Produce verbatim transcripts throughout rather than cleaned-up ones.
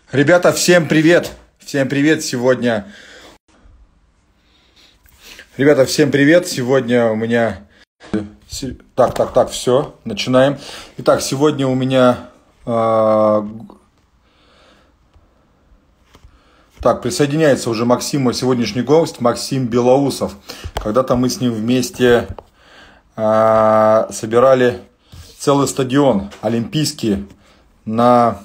Ребята, всем привет! Всем привет! Сегодня... Ребята, всем привет! Сегодня у меня... Так, так, так, все, начинаем. Итак, сегодня у меня... э, Так, присоединяется уже Максим, мой сегодняшний гость, Максим Белоусов. Когда-то мы с ним вместе э, собирали целый стадион олимпийский на...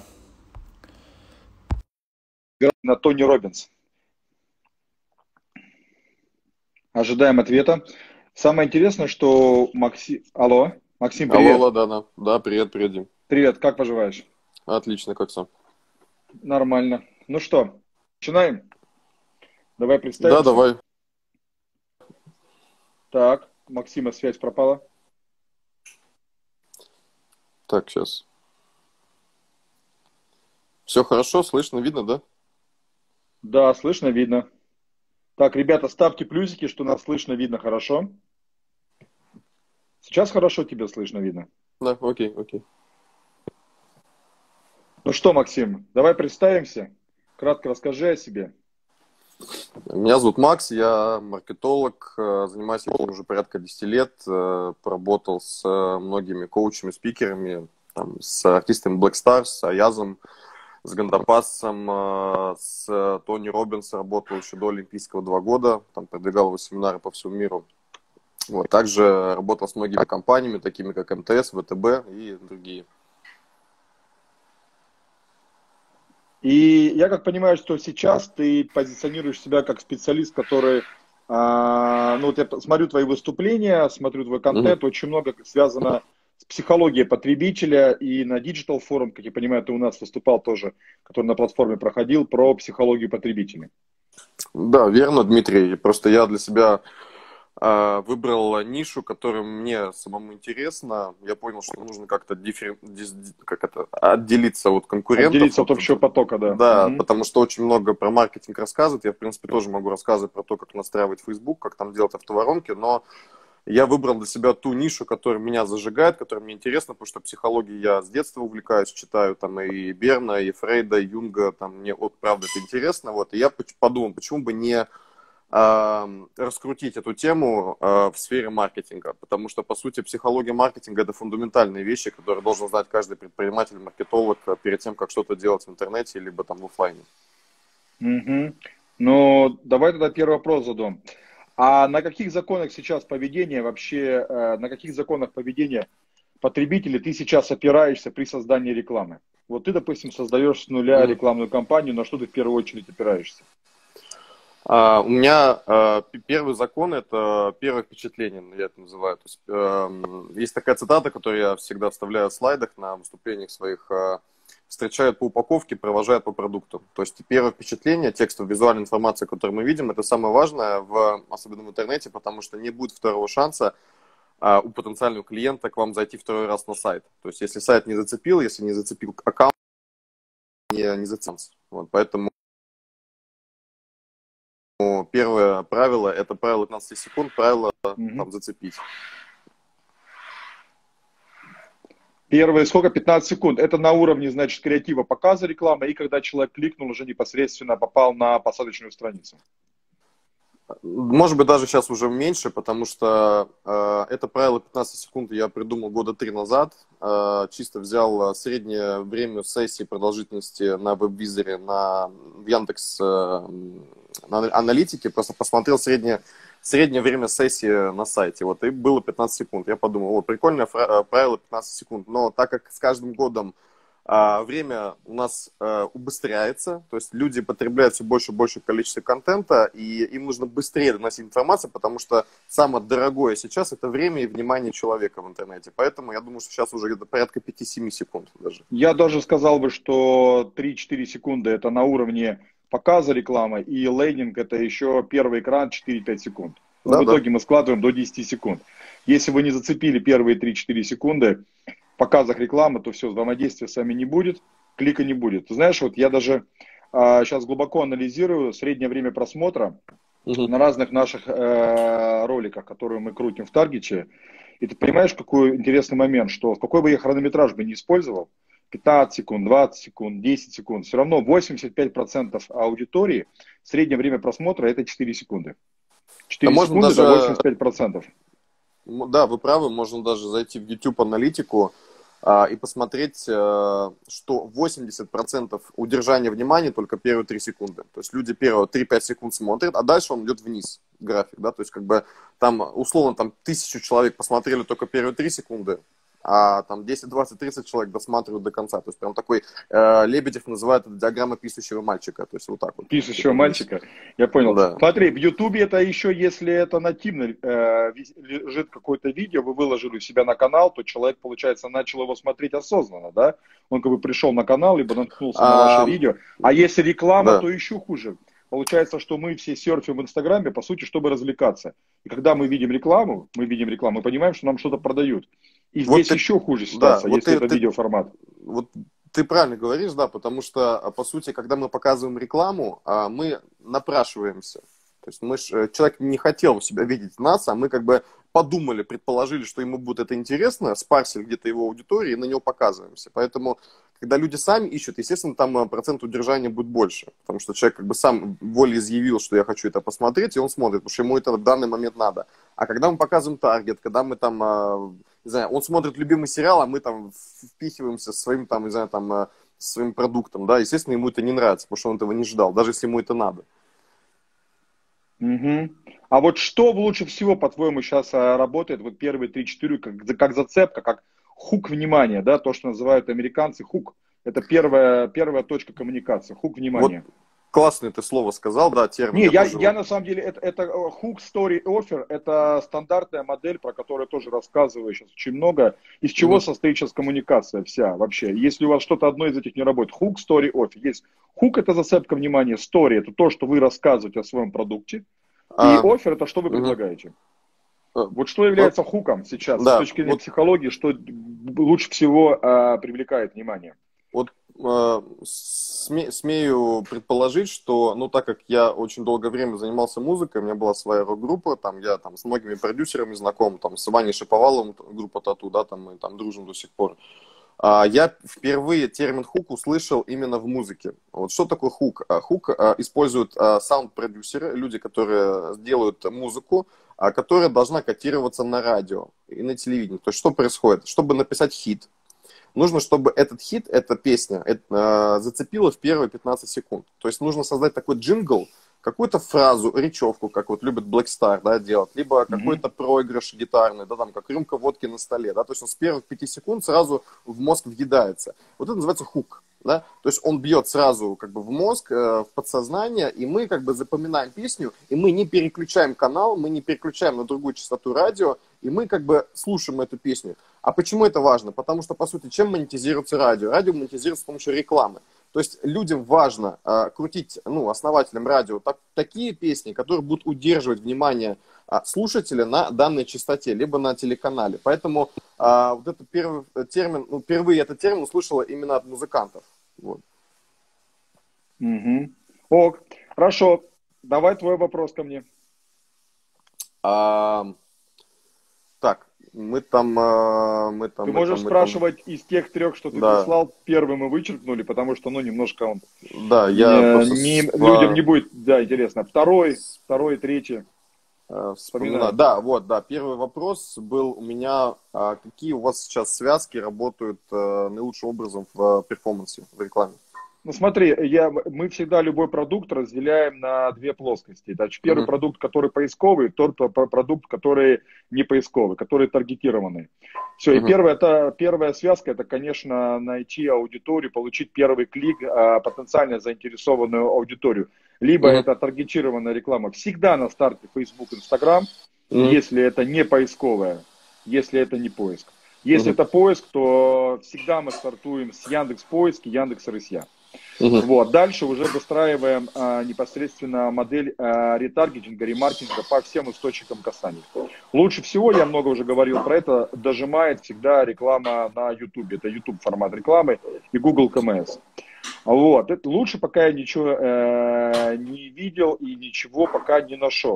на Тони Роббинс. Ожидаем ответа. Самое интересное, что Максим... Алло, Максим, привет. Алло, алло, да, да. Да, привет, привет, Дим. Привет, как поживаешь? Отлично, как сам? Нормально. Ну что, начинаем? Давай Да, представимся. давай. Так, Максима связь пропала. Так, сейчас. Все хорошо, слышно, видно, да? Да, слышно, видно. Так, ребята, ставьте плюсики, что нас слышно, видно хорошо. Сейчас хорошо тебя слышно, видно. Да, окей, окей. Ну что, Максим, давай представимся. Кратко расскажи о себе. Меня зовут Макс, я маркетолог, э, занимаюсь этим уже порядка десяти лет, э, поработал с э, многими коучами, спикерами, там, с артистами Black Stars, с Аязом, с Гандапасом, э, с Тони Роббинс работал еще до Олимпийского два года, там продвигал его семинары по всему миру. Вот. Также работал с многими компаниями, такими как эм тэ эс, вэ тэ бэ и другие. И я как понимаю, что сейчас ты позиционируешь себя как специалист, который, а, ну вот я смотрю твои выступления, смотрю твой Мгм. контент, очень много связано с психологией потребителя, и на Digital Forum, как я понимаю, ты у нас выступал тоже, который на платформе проходил, про психологию потребителя. Да, верно, Дмитрий. Просто я для себя э, выбрал нишу, которая мне самому интересна. Я понял, что нужно как-то диффер... дис- как это, отделиться от конкурентов. Отделиться от Вот, общего потока, да. да, Мгм. потому что очень много про маркетинг рассказывают. Я, в принципе, тоже могу рассказывать про то, как настраивать Facebook, как там делать автоворонки, но я выбрал для себя ту нишу, которая меня зажигает, которая мне интересна, потому что психологией я с детства увлекаюсь, читаю там и Берна, и Фрейда, и Юнга, там мне вот правда это интересно, вот, и я поч- подумал, почему бы не а, раскрутить эту тему а, в сфере маркетинга, потому что, по сути, психология маркетинга – это фундаментальные вещи, которые должен знать каждый предприниматель, маркетолог а, перед тем, как что-то делать в интернете, либо там в оффлайне. Мгм. Ну, давай тогда первый вопрос задам. А на каких законах сейчас поведения вообще, э, на каких законах поведения потребителей ты сейчас опираешься при создании рекламы? Вот ты, допустим, создаешь с нуля Мгм. рекламную кампанию, на что ты в первую очередь опираешься? А, у меня а, п- первый закон – это первое впечатление, я это называю. То есть, эм, есть такая цитата, которую я всегда вставляю в слайдах на выступлениях своих. а, Встречают по упаковке, провожают по продукту. То есть первое впечатление, текстовая, визуальная информация, которую мы видим, это самое важное, в, особенно в интернете, потому что не будет второго шанса а, у потенциального клиента к вам зайти второй раз на сайт. То есть если сайт не зацепил, если не зацепил аккаунт, не, не зацепил. Вот, поэтому первое правило – это правило пятнадцать секунд, правило Мгм. там, зацепить. Первые сколько? пятнадцать секунд. Это на уровне, значит, креатива показа рекламы, и когда человек кликнул, уже непосредственно попал на посадочную страницу. Может быть, даже сейчас уже меньше, потому что э, это правило пятнадцать секунд я придумал года три назад. Э, чисто взял среднее время сессии продолжительности на веб-визоре на в Яндекс э, на аналитике, просто посмотрел среднее, среднее время сессии на сайте. Вот, и было пятнадцать секунд. Я подумал, о, прикольное фра- правило пятнадцать секунд. Но так как с каждым годом а, время у нас а, убыстряется, то есть люди потребляют все больше и больше количество контента, и им нужно быстрее доносить информацию, потому что самое дорогое сейчас это время и внимание человека в интернете. Поэтому я думаю, что сейчас уже где-то порядка пять-семь секунд даже. Я даже сказал бы, что три-четыре секунды это на уровне показа рекламы, и лендинг это еще первый экран четыре-пять секунд. Ну, в Да-да. итоге мы складываем до десяти секунд. Если вы не зацепили первые три-четыре секунды в показах рекламы, то все, взаимодействия с вами не будет, клика не будет. Ты знаешь, вот я даже а, сейчас глубоко анализирую среднее время просмотра Мгм. на разных наших э, роликах, которые мы крутим в Таргете. И ты понимаешь, какой интересный момент, что в какой бы я хронометраж бы не использовал, пятнадцать секунд, двадцать секунд, десять секунд. Все равно восемьдесят пять процентов аудитории, среднее время просмотра это четыре секунды. Да четыре можно секунды даже, это восемьдесят пять процентов. да, вы правы, можно даже зайти в YouTube аналитику а, и посмотреть, а, что восемьдесят процентов удержания внимания только первые три секунды. То есть люди первые три-пять секунд смотрят, а дальше он идет вниз, график, да, то есть как бы там условно там тысячу человек посмотрели только первые три секунды, а там десять, двадцать, тридцать человек досматривают до конца. То есть прям такой, э, Лебедев называет это диаграмма писающего мальчика. То есть вот так вот. Пишущего мальчика, я понял. Да. Смотри, в Ютубе это еще, если это нативно э, лежит какое-то видео, вы выложили у себя на канал, то человек, получается, начал его смотреть осознанно, да? Он как бы пришел на канал, либо наткнулся на А, ваше видео. А если реклама, да. то еще хуже. Получается, что мы все серфим в Инстаграме, по сути, чтобы развлекаться. И когда мы видим рекламу, мы видим рекламу, мы понимаем, что нам что-то продают. И Вот здесь ты, еще хуже ситуация, да, вот если ты, это ты, видеоформат. вот ты правильно говоришь, да, потому что, по сути, когда мы показываем рекламу, мы напрашиваемся. То есть мы ж, человек не хотел у себя видеть нас, а мы как бы подумали, предположили, что ему будет это интересно, спарсили где-то его аудитории и на него показываемся. Поэтому, когда люди сами ищут, естественно, там процент удержания будет больше. Потому что человек как бы сам волеизъявил, что я хочу это посмотреть, и он смотрит, потому что ему это в данный момент надо. А когда мы показываем таргет, когда мы там, не знаю, он смотрит любимый сериал, а мы там впихиваемся своим там, не знаю, там, своим продуктом, да, естественно, ему это не нравится, потому что он этого не ждал, даже если ему это надо. Угу. А вот что лучше всего, по-твоему, сейчас работает, вот первые три-четыре, как, как зацепка, как хук внимания, да, то, что называют американцы хук. Это первая, первая точка коммуникации, хук внимания. Вот классное ты слово сказал, да, термин. Не, я, я, я на самом деле, это, это hook, story, offer, это стандартная модель, про которую я тоже рассказываю сейчас очень много. Из чего mm-hmm. состоит сейчас коммуникация вся вообще? Если у вас что-то одно из этих не работает, hook, story, offer. Есть hook, это зацепка внимания, story, это то, что вы рассказываете о своем продукте, а, и offer, это что вы mm-hmm. предлагаете. Вот что является вот, хуком сейчас, да, с точки зрения вот, психологии, что лучше всего а, привлекает внимание? Вот э, сме, смею предположить, что, ну, так как я очень долгое время занимался музыкой, у меня была своя рок-группа, там, я там с многими продюсерами знаком, там, с Ваней Шаповаловым, группа Тату, да, там, мы там дружим до сих пор. А, я впервые термин хук услышал именно в музыке. Вот что такое хук? Хук а, используют а, саунд-продюсеры, люди, которые делают музыку, а, которая должна котироваться на радио и на телевидении. То есть что происходит? Чтобы написать хит, нужно, чтобы этот хит, эта песня это, э, зацепила в первые пятнадцать секунд. То есть нужно создать такой джингл, какую-то фразу, речевку, как вот любит Black Star, да, делать, либо mm-hmm. какой-то проигрыш гитарный, да, там, как рюмка водки на столе, да, то есть он с первых пяти секунд сразу в мозг въедается. Вот это называется хук, да, то есть он бьет сразу как бы в мозг, э, в подсознание, и мы как бы запоминаем песню, и мы не переключаем канал, мы не переключаем на другую частоту радио, и мы как бы слушаем эту песню. А почему это важно? Потому что, по сути, чем монетизируется радио? Радио монетизируется с помощью рекламы. То есть людям важно э, крутить, ну, основателям радио так, такие песни, которые будут удерживать внимание э, слушателя на данной частоте, либо на телеканале. Поэтому э, вот этот первый термин, ну, впервые этот термин услышала именно от музыкантов. Вот. Угу. Ок, хорошо. Давай твой вопрос ко мне. А, так. Мы там, мы там... Ты мы можешь там, спрашивать там... из тех трех, что ты да. прислал, первый мы вычеркнули, потому что, ну, немножко он... Да, я не, не, с... людям не будет, да, интересно. Второй, второй, третий. Вспоминаю. Да, вот, да, первый вопрос был у меня, а какие у вас сейчас связки работают а, наилучшим образом в перформансе, в рекламе? Ну смотри, я, мы всегда любой продукт разделяем на две плоскости. Значит, первый uh-huh. продукт, который поисковый, тот продукт, который не поисковый, который таргетированный. Все, uh-huh. и первая, это, первая связка, это, конечно, найти аудиторию, получить первый клик, а, потенциально заинтересованную аудиторию. Либо uh-huh. это таргетированная реклама. Всегда на старте Facebook, Instagram, uh-huh. если это не поисковая, если это не поиск. Если uh-huh. это поиск, то всегда мы стартуем с Яндекс.Поиск и Яндекс.Рысья. Uh-huh. Вот. Дальше уже выстраиваем а, непосредственно модель а, ретаргетинга, ремаркетинга по всем источникам касаний. Лучше всего, я много уже говорил про это, дожимает всегда реклама на YouTube. Это YouTube формат рекламы и Google кей эм эс. Вот. Это лучше пока я ничего э, не видел и ничего пока не нашел.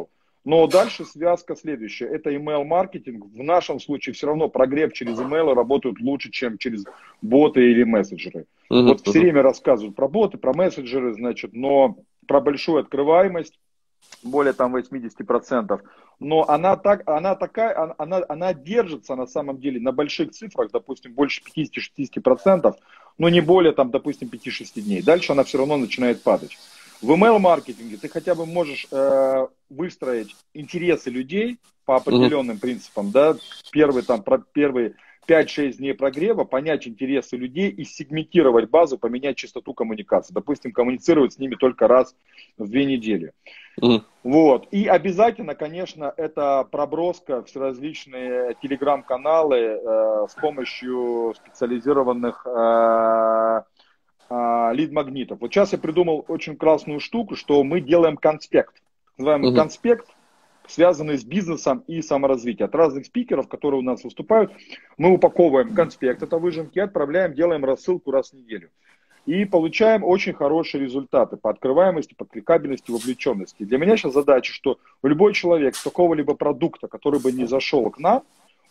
Но дальше связка следующая. Это email-маркетинг. В нашем случае все равно прогрев через email работают лучше, чем через боты или мессенджеры. Uh-huh, вот все uh-huh. время рассказывают про боты, про мессенджеры, значит, но про большую открываемость, более там восемьдесят процентов. Но она, так, она такая, она, она держится на самом деле на больших цифрах, допустим, больше пятьдесят-шестьдесят процентов, но не более там, допустим, пяти-шести дней. Дальше она все равно начинает падать. В email-маркетинге ты хотя бы можешь э, выстроить интересы людей по определенным mm-hmm. принципам, да, первые, там, про, первые пять-шесть дней прогрева, понять интересы людей и сегментировать базу, поменять частоту коммуникации. Допустим, коммуницировать с ними только раз в две недели. Mm-hmm. Вот. И обязательно, конечно, это проброска в различные телеграм-каналы э, с помощью специализированных э, лид-магнитов. Вот сейчас я придумал очень классную штуку, что мы делаем конспект. Называем uh-huh. конспект, связанный с бизнесом и саморазвитием. От разных спикеров, которые у нас выступают, мы упаковываем конспект, это выжимки, отправляем, делаем рассылку раз в неделю. И получаем очень хорошие результаты по открываемости, по кликабельности, вовлеченности. Для меня сейчас задача, что любой человек с какого-либо продукта, который бы не зашел к нам,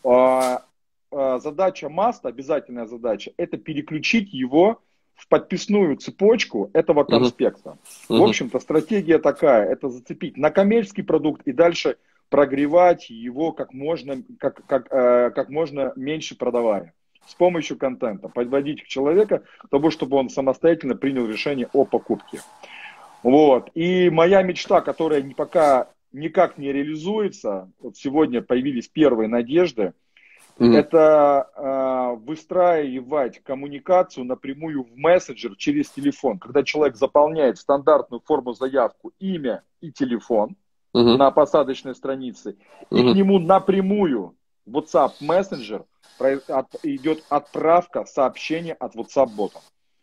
задача маста, обязательная задача, это переключить его в подписную цепочку этого конспекта. Uh-huh. В общем-то, стратегия такая, это зацепить на коммерческий продукт и дальше прогревать его как можно, как, как, э, как можно меньше продавая. С помощью контента. Подводить к человеку, того, чтобы он самостоятельно принял решение о покупке. Вот. И моя мечта, которая пока никак не реализуется, вот сегодня появились первые надежды, Mm-hmm. это э, выстраивать коммуникацию напрямую в мессенджер через телефон. Когда человек заполняет стандартную форму заявку, имя и телефон mm-hmm. на посадочной странице, mm-hmm. и к нему напрямую в WhatsApp мессенджер идет отправка сообщения от WhatsApp-бота.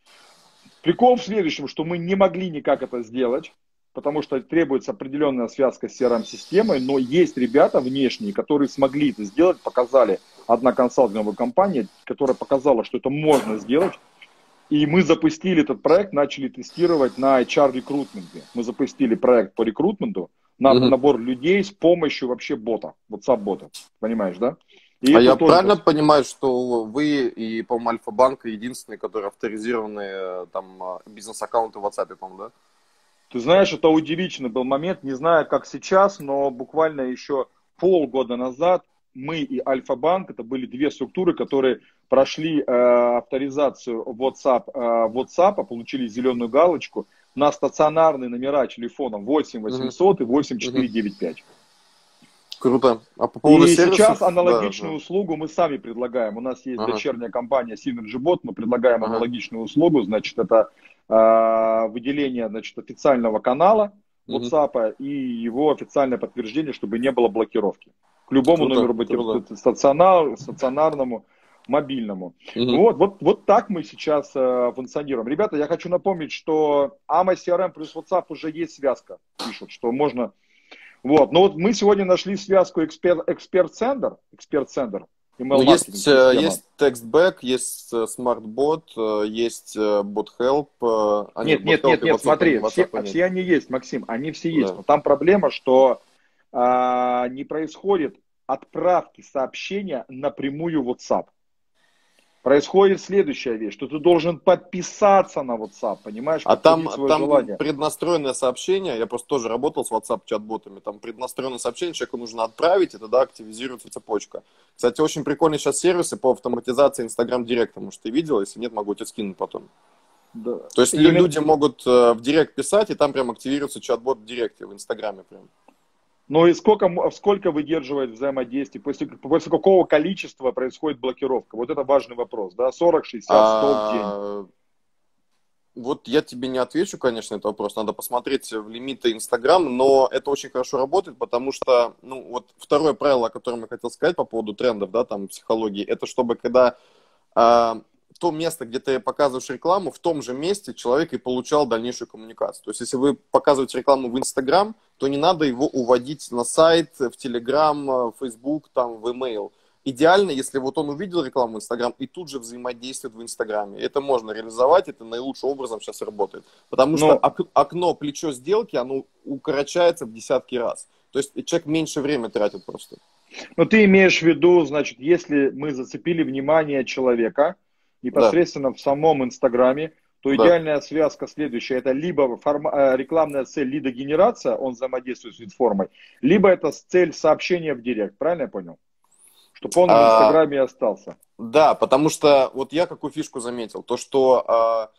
Прикол в следующем, что мы не могли никак это сделать, потому что требуется определенная связка с си ар эм-системой, но есть ребята внешние, которые смогли это сделать, показали. Одна консалтинговая компания, которая показала, что это можно сделать. И мы запустили этот проект, начали тестировать на эйч ар-рекрутменте. Мы запустили проект по рекрутменту на mm-hmm. набор людей с помощью вообще бота, WhatsApp-бота. Понимаешь, да? И а я тоже... правильно понимаю, что вы и, по-моему, Альфа-банк единственные, которые авторизированы там бизнес-аккаунты в WhatsApp, по-моему, да? Ты знаешь, это удивительный был момент, не знаю, как сейчас, но буквально еще полгода назад мы и Альфа-банк, это были две структуры, которые прошли э, авторизацию WhatsApp, э, WhatsApp, получили зеленую галочку на стационарные номера телефона восемь восемьсот uh-huh. и восемь четыреста девяносто пять. Круто. А по поводу и сервисов? Сейчас аналогичную да, услугу мы сами предлагаем. У нас есть ага. дочерняя компания SynergyBot, мы предлагаем ага. аналогичную услугу. Значит, это э, выделение, значит, официального канала WhatsApp угу. и его официальное подтверждение, чтобы не было блокировки. К любому круто, номеру, круто. Стационар, стационарному, мобильному. Угу. Вот, вот, вот так мы сейчас э, функционируем. Ребята, я хочу напомнить, что эй эм эс си ар эм плюс WhatsApp уже есть связка. Пишут, что можно... Вот, но вот мы сегодня нашли связку эксперт-центр, эксперт-центр, ну, есть, есть TextBack, есть SmartBot, есть BotHelp. А нет, нет, нет, нет, смотри, все, все они есть, Максим, они все есть. Да. Но там проблема, что а, не происходит отправки сообщения напрямую в WhatsApp. Происходит следующая вещь, что ты должен подписаться на WhatsApp, понимаешь? А там, там преднастроенное сообщение, я просто тоже работал с WhatsApp чат-ботами, там преднастроенное сообщение человеку нужно отправить, и тогда активизируется цепочка. Кстати, очень прикольные сейчас сервисы по автоматизации Instagram Директа, может, ты видел, если нет, могу тебе скинуть потом. Да. То есть Именно... люди могут в Директ писать, и там прям активируется чат-бот в Директе, в Инстаграме прям. Ну и сколько, сколько выдерживает взаимодействие, после, после какого количества происходит блокировка? Вот это важный вопрос, да? сорок, шестьдесят, сто в день. Вот я тебе не отвечу, конечно, на этот вопрос. Надо посмотреть в лимиты Инстаграм, но это очень хорошо работает, потому что, ну, вот второе правило, о котором я хотел сказать по поводу трендов, да, там, психологии, это чтобы когда... то место, где ты показываешь рекламу, в том же месте человек и получал дальнейшую коммуникацию. То есть, если вы показываете рекламу в Инстаграм, то не надо его уводить на сайт, в Телеграм, в Фейсбук, там, в имейл. Идеально, если вот он увидел рекламу в Инстаграм и тут же взаимодействует в Инстаграме. Это можно реализовать, это наилучшим образом сейчас работает. Потому Но... что ок- окно, плечо сделки, оно укорочается в десятки раз. То есть человек меньше времени тратит просто. Но ты имеешь в виду, значит, если мы зацепили внимание человека Да, непосредственно в самом Инстаграме, то да. идеальная связка следующая. Это либо форма, э, рекламная цель лидогенерация, он взаимодействует с формой, либо это цель сообщения в директ. Правильно я понял? Чтобы он в А, Инстаграме и остался. да, потому что вот я какую фишку заметил, то что а,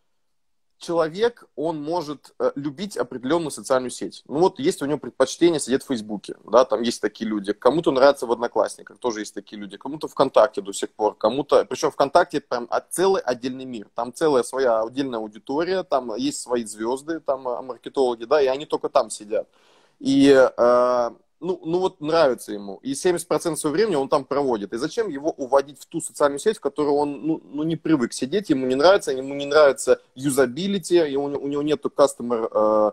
человек, он может э, любить определенную социальную сеть. Ну вот есть у него предпочтение сидеть в Фейсбуке, да, там есть такие люди. Кому-то нравится в Одноклассниках, тоже есть такие люди. Кому-то ВКонтакте до сих пор, кому-то... Причем ВКонтакте это прям целый отдельный мир. Там целая своя отдельная аудитория, там есть свои звезды, там э, маркетологи, да, и они только там сидят. И... Э, Ну, ну вот нравится ему. И семьдесят процентов своего времени он там проводит. И зачем его уводить в ту социальную сеть, в которой он ну, ну, не привык сидеть, ему не нравится, ему не нравится юзабилити, у, у него нету customer э,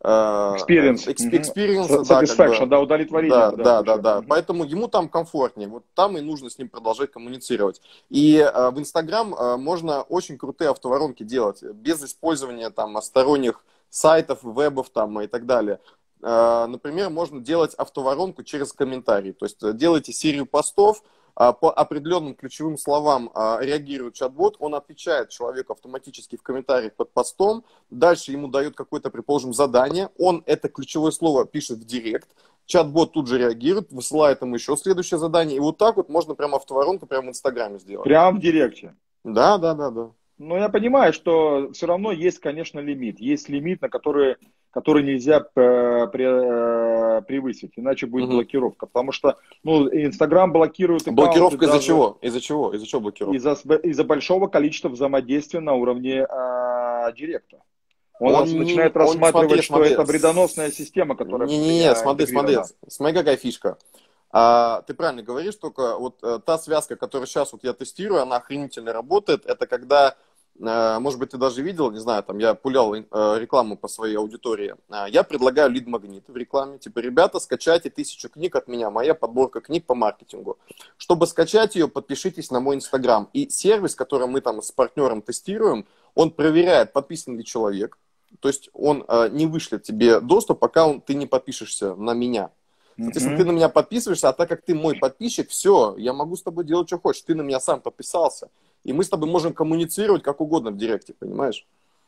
э, Experience. experience, Угу. да, как Satisfaction, бы. да, удовлетворение. Да, Да, да, да, душе. да. Угу. Поэтому ему там комфортнее. Вот там и нужно с ним продолжать коммуницировать. И э, в Инстаграм э, можно очень крутые автоворонки делать без использования там сторонних сайтов, вебов там и так далее. Например, можно делать автоворонку через комментарии. То есть делайте серию постов, по определенным ключевым словам реагирует чат-бот, он отвечает человеку автоматически в комментариях под постом, дальше ему дает какое-то, предположим, задание, он это ключевое слово пишет в директ, чат-бот тут же реагирует, высылает ему еще следующее задание, и вот так вот можно прямо автоворонку прямо в Инстаграме сделать. Прямо в директе. Да, да, да, да. Но я понимаю, что все равно есть, конечно, лимит. Есть лимит, на который, который нельзя э, пре- э, превысить, иначе будет Угу. блокировка. Потому что ну, Инстаграм блокирует аккаунты Блокировка из-за даже чего? Из-за чего? Из-за чего блокировка? из-за, из-за большого количества взаимодействия на уровне э, директа. Он Он рас- не, начинает он, смотри, рассматривать, что смотри. это вредоносная система, которая в Не-не-не, меня смотри, смотри, интегрирована. смотри, какая фишка. А, ты правильно говоришь, только вот а, та связка, которую сейчас вот я тестирую, она охренительно работает. Это когда, а, может быть, ты даже видел, не знаю, там я пулял а, рекламу по своей аудитории. А, я предлагаю лид-магнит в рекламе. Типа, ребята, скачайте тысячу книг от меня, моя подборка книг по маркетингу. Чтобы скачать ее, подпишитесь на мой Инстаграм. И сервис, который мы там с партнером тестируем, он проверяет, подписан ли человек. То есть он э, не вышлет тебе доступ, пока он, ты не подпишешься на меня. Соответственно, ты Мгм. на меня подписываешься, а так как ты мой подписчик, все, я могу с тобой делать, что хочешь. Ты на меня сам подписался. И мы с тобой можем коммуницировать как угодно в директе, понимаешь?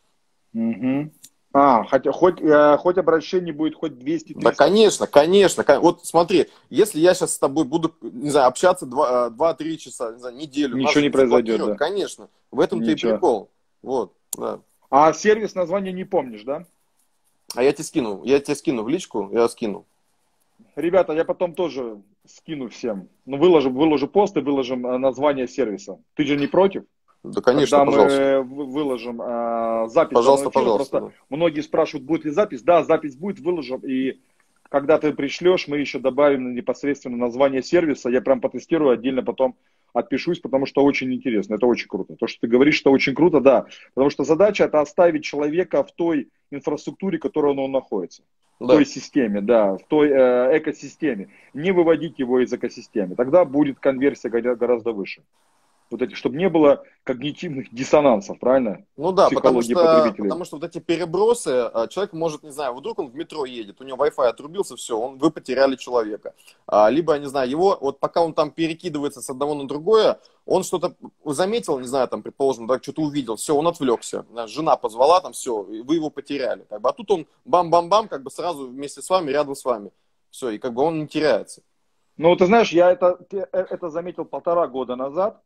Мгм. А, хотя, хоть, э, хоть обращений будет хоть двести Да, триста. конечно, конечно. кон- Вот смотри, если я сейчас с тобой буду, не знаю, общаться два-три часа, не знаю, неделю, нас Ничего же не не произойдет, заблокируют, да. конечно. В этом-то и Ничего. прикол. Вот, да. А сервис название не помнишь, да? А я тебе скину, я тебе скину в личку, я скину. Ребята, я потом тоже скину всем. Ну, выложим, выложу пост и выложим э, название сервиса. Ты же не против? Да, конечно, Когда пожалуйста. мы вы- выложим э, запись данного Пожалуйста, эфира, пожалуйста. просто Да. многие спрашивают, будет ли запись. Да, запись будет, выложим. И когда ты пришлешь, мы еще добавим непосредственно название сервиса. Я прям потестирую, отдельно потом отпишусь, потому что очень интересно. Это очень круто. То, что ты говоришь, что очень круто, да. Потому что задача это оставить человека в той инфраструктуре, в которой он находится. В той Да. системе, да, в той э, экосистеме. Не выводить его из экосистемы. Тогда будет конверсия гора- гораздо выше. Вот эти, чтобы не было когнитивных диссонансов, правильно? Ну да, потому Психологии что, потребителей. потому что вот эти перебросы, а, человек может, не знаю, вдруг он в метро едет, у него Wi-Fi отрубился, все, он, вы потеряли человека. А, либо, я не знаю, его, вот пока он там перекидывается с одного на другое, он что-то заметил, не знаю, там, предположим, да, что-то увидел, все, он отвлекся, жена позвала, там, все, вы его потеряли. Как бы, а тут он бам-бам-бам, как бы сразу вместе с вами, рядом с вами. Все, и как бы он не теряется. Ну, ты знаешь, я это, те- э, это заметил полтора года назад,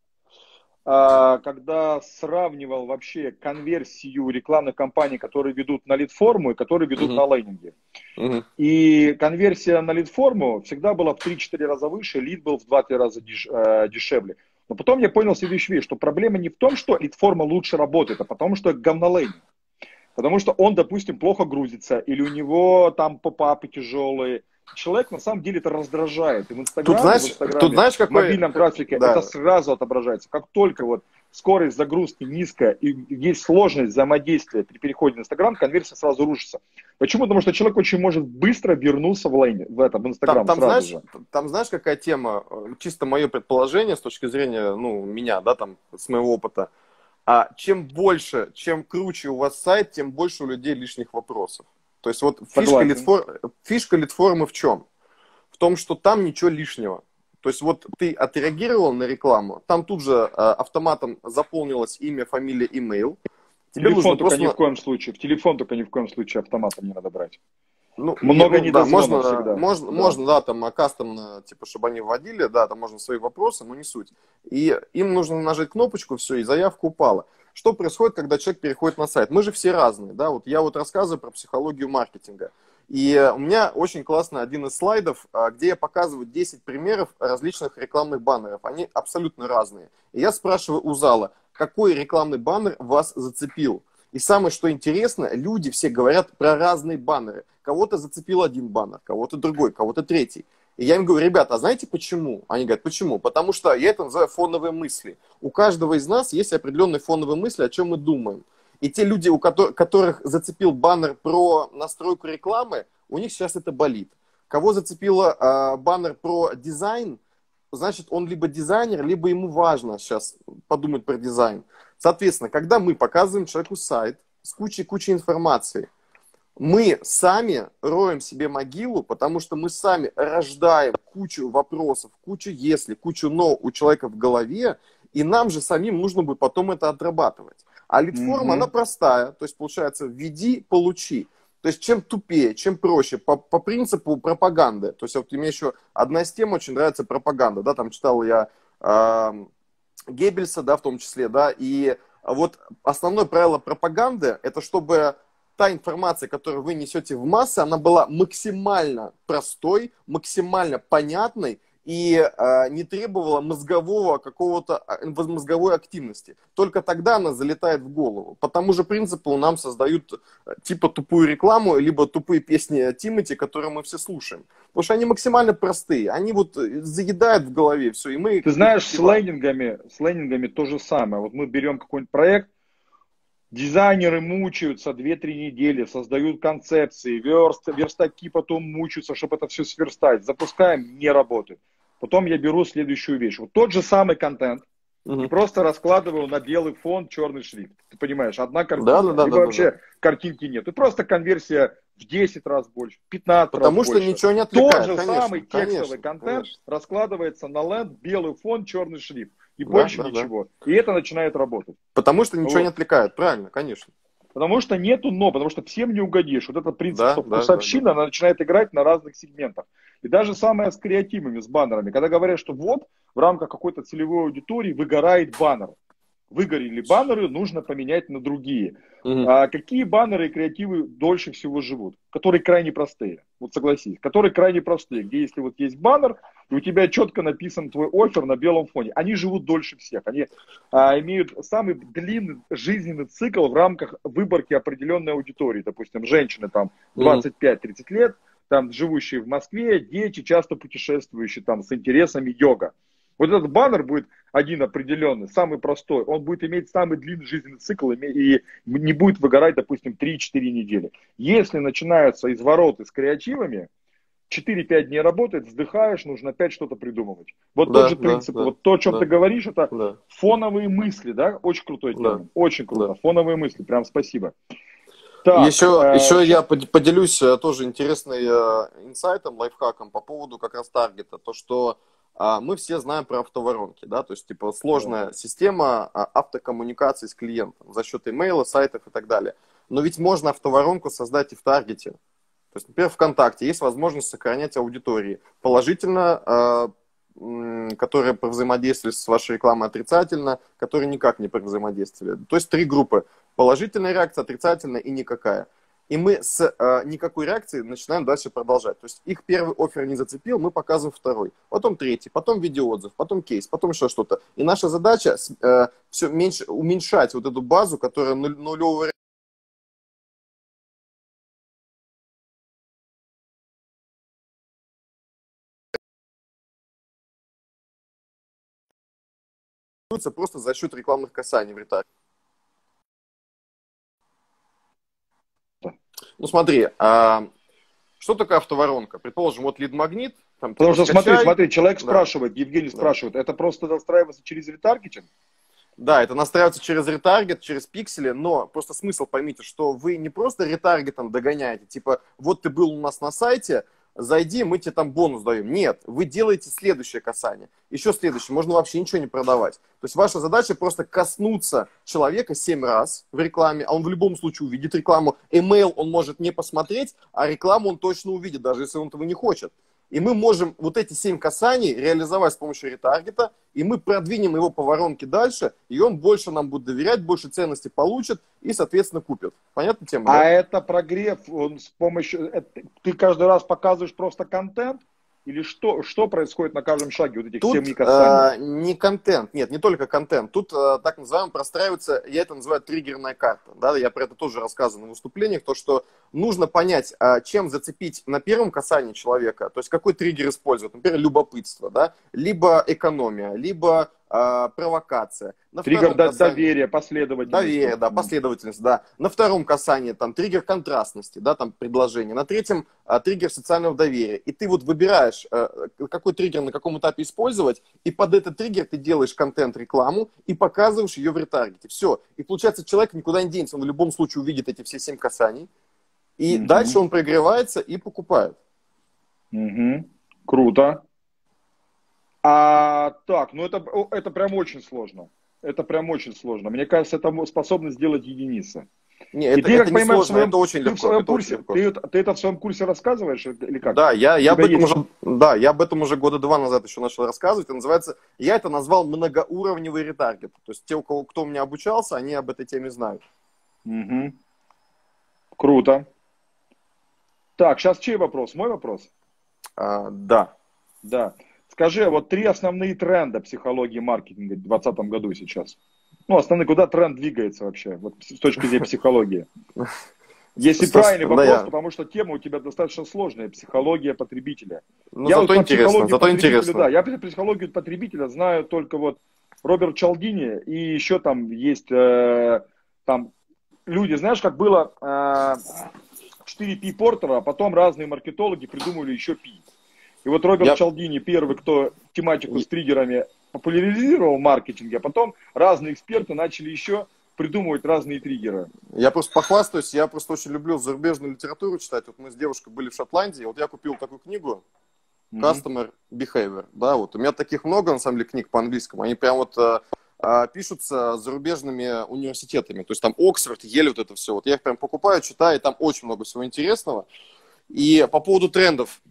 а, когда сравнивал вообще конверсию рекламных кампаний, которые ведут на лид-форму и которые ведут Угу, на лендинге. угу, И конверсия на лид-форму всегда была в три-четыре раза выше, лид был в два-три раза деш- э, дешевле. Но потом я понял следующую вещь, что проблема не в том, что лид-форма лучше работает, а потому что говнолейнинг. Потому что он, допустим, плохо грузится, или у него там попапы тяжелые. Человек на самом деле это раздражает. И в Тут Инстаграме, в знаешь, тут Инстаграме, знаешь, в какой... мобильном трафике это Да. сразу отображается. Как только вот скорость загрузки низкая и есть сложность взаимодействия при переходе на Инстаграм, конверсия сразу рушится. Почему? Потому что человек очень может быстро вернуться в лейне, в этом, в Там, Инстаграм там, сразу знаешь, же. там знаешь, какая тема? Чисто мое предположение с точки зрения, ну, меня, да, там, с моего опыта. А чем больше, чем круче у вас сайт, тем больше у людей лишних вопросов. То есть вот фишка, Согласен. лидфор... фишка лидформы в чем? В том, что там ничего лишнего. То есть вот ты отреагировал на рекламу, там тут же э, автоматом заполнилось имя, фамилия, имейл. Тебе Телефон нужно только просто... ни в коем случае. В телефон только ни в коем случае автоматом не надо брать. Ну, Много ну, да, недозвонов можно, всегда. можно, Да. можно, да, там а, кастомно, типа, чтобы они вводили, да, там можно свои вопросы, но не суть. И им нужно нажать кнопочку, все, и заявка упала. Что происходит, когда человек переходит на сайт? Мы же все разные, да, вот я вот рассказываю про психологию маркетинга. И у меня очень классный один из слайдов, где я показываю десять примеров различных рекламных баннеров. Они абсолютно разные. И я спрашиваю у зала, какой рекламный баннер вас зацепил? И самое, что интересно, люди все говорят про разные баннеры. Кого-то зацепил один баннер, кого-то другой, кого-то третий. И я им говорю, ребята, а знаете почему? Они говорят, почему? Потому что я это называю фоновые мысли. У каждого из нас есть определенные фоновые мысли, о чем мы думаем. И те люди, у которых, которых зацепил баннер про настройку рекламы, у них сейчас это болит. Кого зацепило э, баннер про дизайн, значит, он либо дизайнер, либо ему важно сейчас подумать про дизайн. Соответственно, когда мы показываем человеку сайт с кучей-кучей информации, мы сами роем себе могилу, потому что мы сами рождаем кучу вопросов, кучу если, кучу но у человека в голове, и нам же самим нужно будет потом это отрабатывать. А лидформа, mm-hmm. она простая, то есть получается введи, получи. То есть чем тупее, чем проще, по, по принципу пропаганды. То есть вот мне еще одна из тем очень нравится пропаганда, да, там читал я э, Геббельса, да, в том числе, да, и вот основное правило пропаганды, это чтобы та информация, которую вы несете в массы, она была максимально простой, максимально понятной и э, не требовала мозгового какого-то, мозговой активности. Только тогда она залетает в голову. По тому же принципу нам создают типа тупую рекламу, либо тупые песни Тимати, которые мы все слушаем. Потому что они максимально простые. Они вот заедают в голове все. И мы... Ты знаешь, с лендингами, с лендингами то же самое. Вот мы берем какой-нибудь проект, дизайнеры мучаются две-три недели, создают концепции, верст, верстаки потом мучаются, чтобы это все сверстать. Запускаем, не работает. Потом я беру следующую вещь. Вот тот же самый контент, uh-huh. и просто раскладываю на белый фон, черный шрифт. Ты понимаешь, одна картинка. Да, да, да, либо да, вообще да, да. картинки нет. И просто конверсия в десять раз больше, в пятнадцать Потому раз больше. Потому что ничего не отвлекает. Тот же конечно, самый текстовый конечно, контент конечно. раскладывается на ленд, белый фон, черный шрифт. И да, больше да, ничего. Да. И это начинает работать. Потому что ничего вот. не отвлекает, правильно, конечно. Потому что нету но, потому что всем не угодишь. Вот этот принцип да, вкусовщина, да, да, да. она начинает играть на разных сегментах. И даже самое с креативами, с баннерами. Когда говорят, что вот в рамках какой-то целевой аудитории выгорает баннер. Выгорели баннеры, нужно поменять на другие. Угу. А какие баннеры и креативы дольше всего живут? Которые крайне простые. Вот согласись. Которые крайне простые. Где если вот есть баннер, и у тебя четко написан твой оффер на белом фоне. Они живут дольше всех. Они а, имеют самый длинный жизненный цикл в рамках выборки определенной аудитории. Допустим, женщины там двадцать пять тридцать лет, там живущие в Москве, дети, часто путешествующие там с интересами йога. Вот этот баннер будет один определенный, самый простой. Он будет иметь самый длинный жизненный цикл и не будет выгорать, допустим, три-четыре недели. Если начинаются извороты с креативами, четыре-пять дней работает, вздыхаешь, нужно опять что-то придумывать. Вот да, тот же да, принцип. Да, вот то, о чем да, ты говоришь, это да. фоновые мысли, да? Очень крутой термин. Да. Очень круто. Да. Фоновые мысли. Прям спасибо. Так, еще, э, еще я поделюсь тоже интересным инсайтом, лайфхаком по поводу как раз таргета. То, что а, мы все знаем про автоворонки, да, то есть типа сложная да. система автокоммуникации с клиентом за счет имейла, сайтов и так далее. Но ведь можно автоворонку создать и в таргете. То есть, например, ВКонтакте есть возможность сохранять аудитории положительно, э, которые взаимодействовали с вашей рекламой, отрицательно, которые никак не взаимодействовали. То есть три группы. Положительная реакция, отрицательная и никакая. И мы с э, никакой реакцией начинаем дальше продолжать. То есть их первый оффер не зацепил, мы показываем второй. Потом третий, потом видеоотзыв, потом кейс, потом еще что-то. И наша задача э, все меньше, уменьшать вот эту базу, которая нулевого просто за счет рекламных касаний в ретаре. Ну смотри, а, что такое автоворонка? Предположим, вот лид-магнит. Там, Потому что скачай. смотри, смотри, человек да. спрашивает, Евгений да. спрашивает, это просто настраивается через ретаргетинг? Да, это настраивается через ретаргет, через пиксели, но просто смысл поймите, что вы не просто ретаргетом догоняете, типа, вот ты был у нас на сайте, зайди, мы тебе там бонус даем. Нет, вы делаете следующее касание, еще следующее, можно вообще ничего не продавать. То есть ваша задача просто коснуться человека семь раз в рекламе, а он в любом случае увидит рекламу. Email он может не посмотреть, а рекламу он точно увидит, даже если он этого не хочет. И мы можем вот эти семь касаний реализовать с помощью ретаргета, и мы продвинем его по воронке дальше, и он больше нам будет доверять, больше ценностей получит и, соответственно, купит. Понятная тема, А да? это прогрев, он с помощью... это- ты каждый раз показываешь просто контент? Или что, что происходит на каждом шаге вот этих Тут семи касаний? э, не контент, нет, не только контент. Тут э, так называемо простраивается, я это называю триггерная карта. Да? Я про это тоже рассказывал на выступлениях, то, что нужно понять, э, чем зацепить на первом касании человека, то есть какой триггер использовать. Например, любопытство, да? Либо экономия, либо э, провокация. На Триггер втором до- касании... доверия, последовательность. Доверие, да, последовательность, да. На втором касании там триггер контрастности, да, там предложение. На третьем а, триггер социального доверия. И ты вот выбираешь, а, какой триггер на каком этапе использовать, и под этот триггер ты делаешь контент-рекламу и показываешь ее в ретаргете. Все. И получается, человек никуда не денется, он в любом случае увидит эти все семь касаний. И Мгм. дальше он прогревается и покупает. Мгм. Круто. А так, ну это, о, это прям очень сложно. Это прям очень сложно. Мне кажется, это мо- способны сделать единицы. Не, И это, ты, это как не понимаешь, в сложно, это своем, очень ты в легко. своем Это очень курсе, легко. ты, это- ты это в своем курсе рассказываешь или как? Да, я, У я об тебя этом есть? уже, да, я об этом уже года два назад еще начал рассказывать. Это называется, я это назвал многоуровневый ретаргет. То есть те, у кого, кто у меня обучался, они об этой теме знают. Мгм. Круто. Так, сейчас чей вопрос? Мой вопрос? А, да. Да. Скажи, вот три основные тренда психологии маркетинга в двадцатом году сейчас. Ну, основные, куда тренд двигается вообще, вот с точки зрения психологии? Если Что- правильный да, вопрос, я- потому что тема у тебя достаточно сложная, психология потребителя. Ну, Я вот зато по интересно, психологии зато потребителя, интересно. да, я про психологию потребителя знаю только вот Роберт Чалдини и еще там есть э, там люди, знаешь, как было э, четыре пи Портера, а потом разные маркетологи придумывали еще пи. И вот Роберт Я, Чалдини первый, кто тематику с триггерами популяризировал в маркетинге, а потом разные эксперты начали еще придумывать разные триггеры. я просто похвастаюсь, я просто очень люблю зарубежную литературу читать. Вот мы с девушкой были в Шотландии, вот я купил такую книгу Мгм. Customer Behavior. Да, вот. У меня таких много, на самом деле, книг по-английскому. Они прям вот э, э, пишутся зарубежными университетами. То есть там Оксфорд, Ель, вот это все. Вот я их прям покупаю, читаю, и там очень много всего интересного. И по поводу трендов.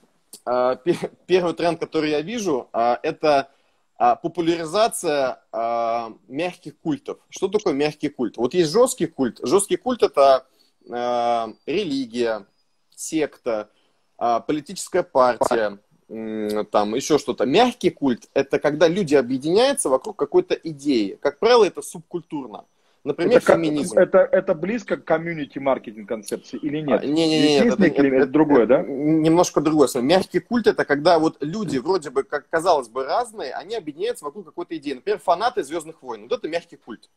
Э, пе- первый тренд, который я вижу, э, это э, популяризация э, мягких культов. Что такое мягкий культ? Вот есть жесткий культ. Жесткий культ – это э, религия, секта, а, политическая партия, м, там еще что-то. Мягкий культ – это когда люди объединяются вокруг какой-то идеи. Как правило, это субкультурно. Например, Это, ка- феминизм. это, это близко к комьюнити-маркетинг концепции или А, нет? Не-не-не, Здесь нет, есть это, некий это- элемент, это- другое, это да? немножко другое. слово. Мягкий культ – это когда вот люди вроде бы, как казалось бы, разные, они объединяются вокруг какой-то идеи. Например, фанаты «Звездных войн». Вот это мягкий культ.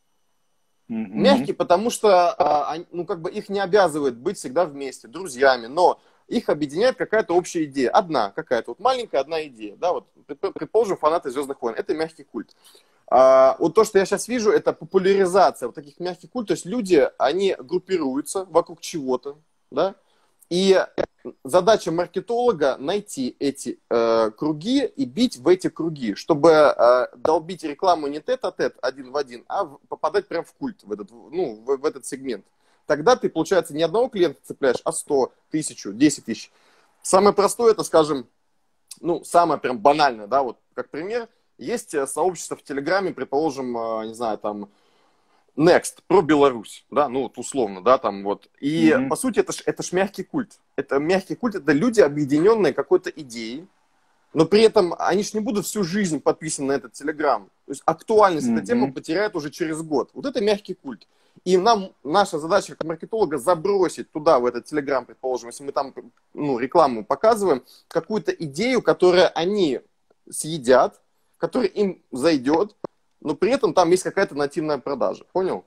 Мягкий, Мгм. потому что а, они- ну, как бы их не обязывает быть всегда вместе, друзьями, но их объединяет какая-то общая идея. Одна какая-то, вот маленькая одна идея. Да, вот, предпо- предположим, фанаты «Звездных войн». Это мягкий культ. А, вот то, что я сейчас вижу, это популяризация вот таких мягких культов. То есть люди, они группируются вокруг чего-то, да, и задача маркетолога найти эти э, круги и бить в эти круги, чтобы э, долбить рекламу не тет-а-тет один в один, а в- попадать прям в культ, в этот, ну, в, в этот сегмент. Тогда ты, получается, не одного клиента цепляешь, а сто, тысячу, десять тысяч. Самое простое, это, скажем, ну, самое прям банальное, да, вот как пример, есть э, сообщество в Телеграме, предположим, э, не знаю, там, Next, про Беларусь, да, ну вот условно, да, там вот. И Мгм. по сути это ж, это ж мягкий культ. Это мягкий культ, это люди, объединенные какой-то идеей, но при этом они ж не будут всю жизнь подписаны на этот Телеграм. То есть актуальность этой темы Мгм. потеряет уже через год. Вот это мягкий культ. И нам, наша задача как маркетолога забросить туда, в этот Телеграм, предположим, если мы там ну, рекламу показываем, какую-то идею, которую они съедят, которая им зайдет, но при этом там есть какая-то нативная продажа. Понял?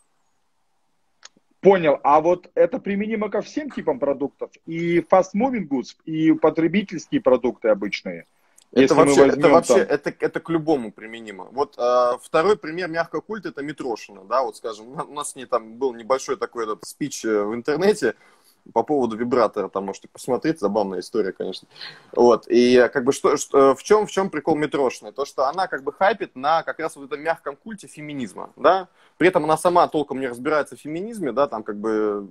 Понял. А вот это применимо ко всем типам продуктов? И fast moving goods, и потребительские продукты обычные? Это Если мы вообще, это возьмем вообще, там... это, это к любому применимо. Вот э, второй пример мягкого культа — это Митрошина, да, вот скажем, у нас с ней там был небольшой такой этот спич в интернете по поводу вибратора, там можете посмотреть, забавная история, конечно. Вот, и как бы что, что в чем, в чем прикол Митрошиной? То, что она как бы хайпит на как раз вот этом мягком культе феминизма, да, при этом она сама толком не разбирается в феминизме, да, там как бы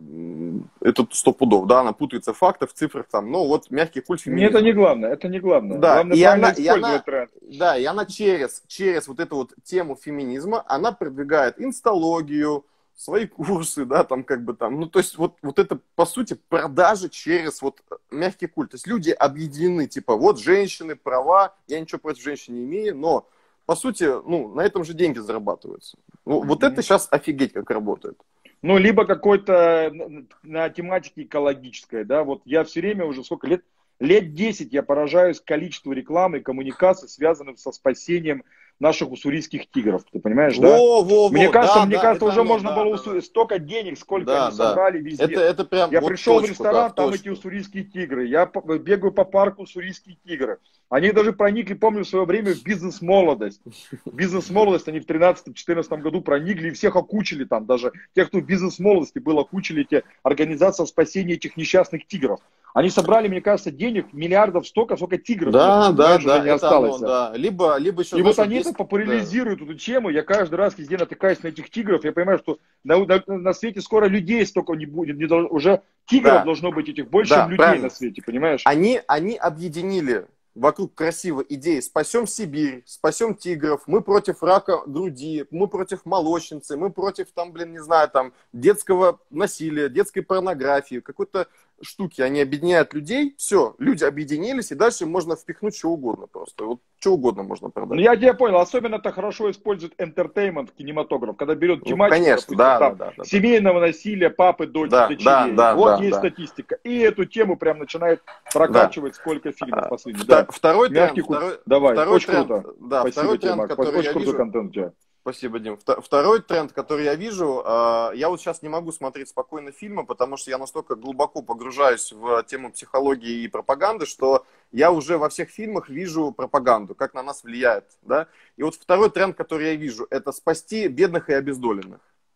это сто пудов, да, она путается в фактах, в цифрах, там, но вот мягкий культ феминизма. Не, это не главное, это не главное. Да, Главное и правильно она, и использовать она, тренд. да, и она через, через вот эту вот тему феминизма, она продвигает инсталогию, свои курсы, да, там как бы там, ну то есть вот, вот это по сути продажи через вот мягкий культ. То есть люди объединены, типа вот женщины, права, я ничего против женщин не имею, но по сути, ну, на этом же деньги зарабатываются. Ну, mm-hmm. Вот это сейчас офигеть как работает. Ну, либо какой-то на тематике экологической, да, вот я все время уже сколько лет, лет десять я поражаюсь количеству рекламы и коммуникаций, связанных со спасением наших уссурийских тигров, ты понимаешь, во, да? Во, мне во, кажется, да, мне да, кажется, уже оно, можно да, было да, да. столько денег, сколько да, они да. собрали везде. Это, это прям я вот пришел точку, в ресторан, да, в там точку. эти уссурийские тигры, я бегаю по парку уссурийские тигры. Они даже проникли, помню, в свое время в бизнес-молодость. Бизнес-молодость они в тринадцатом-четырнадцатом году проникли и всех окучили там, даже тех, кто в бизнес-молодости был, окучили эти организации спасения этих несчастных тигров. Они собрали, мне кажется, денег миллиардов столько, сколько тигров. Да, нет, да, да, не это осталось. оно, да. Либо, либо еще, и знаешь, вот они есть... это популяризируют, да. Эту тему. Я каждый раз везде натыкаюсь на этих тигров. Я понимаю, что на, на, на свете скоро людей столько не будет. Не должно, уже тигров да. должно быть этих больше, да, чем людей правильно. На свете, понимаешь? Они, они объединили вокруг красивой идеи: спасем Сибирь, спасем тигров, мы против рака груди, мы против молочницы, мы против, там, блин, не знаю, там, детского насилия, детской порнографии, какой-то штуки. Они объединяют людей, все, люди объединились, и дальше можно впихнуть что угодно просто. Вот что угодно можно продать. Ну, я тебя понял, особенно это хорошо использует entertainment, кинематограф, когда берет тематику, ну, конечно, допустим, да, там, да, да, да, семейного да. насилия папы, дочери, да, дочерей. Да, да, вот да, есть да. статистика. И эту тему прям начинает прокачивать, да. сколько фильмов последних. Да. Второй тренд, второй, Давай, второй очень тренд, круто. Да, Спасибо второй тебе, тренд, Макс. который очень я крутой вижу... контент у тебя. Спасибо, Дим. Второй тренд, который я вижу, я вот сейчас не могу смотреть спокойно фильмы, потому что я настолько глубоко погружаюсь в тему психологии и пропаганды, что я уже во всех фильмах вижу пропаганду, как на нас влияет. Да? И вот второй тренд, который я вижу, это спасти бедных и обездоленных.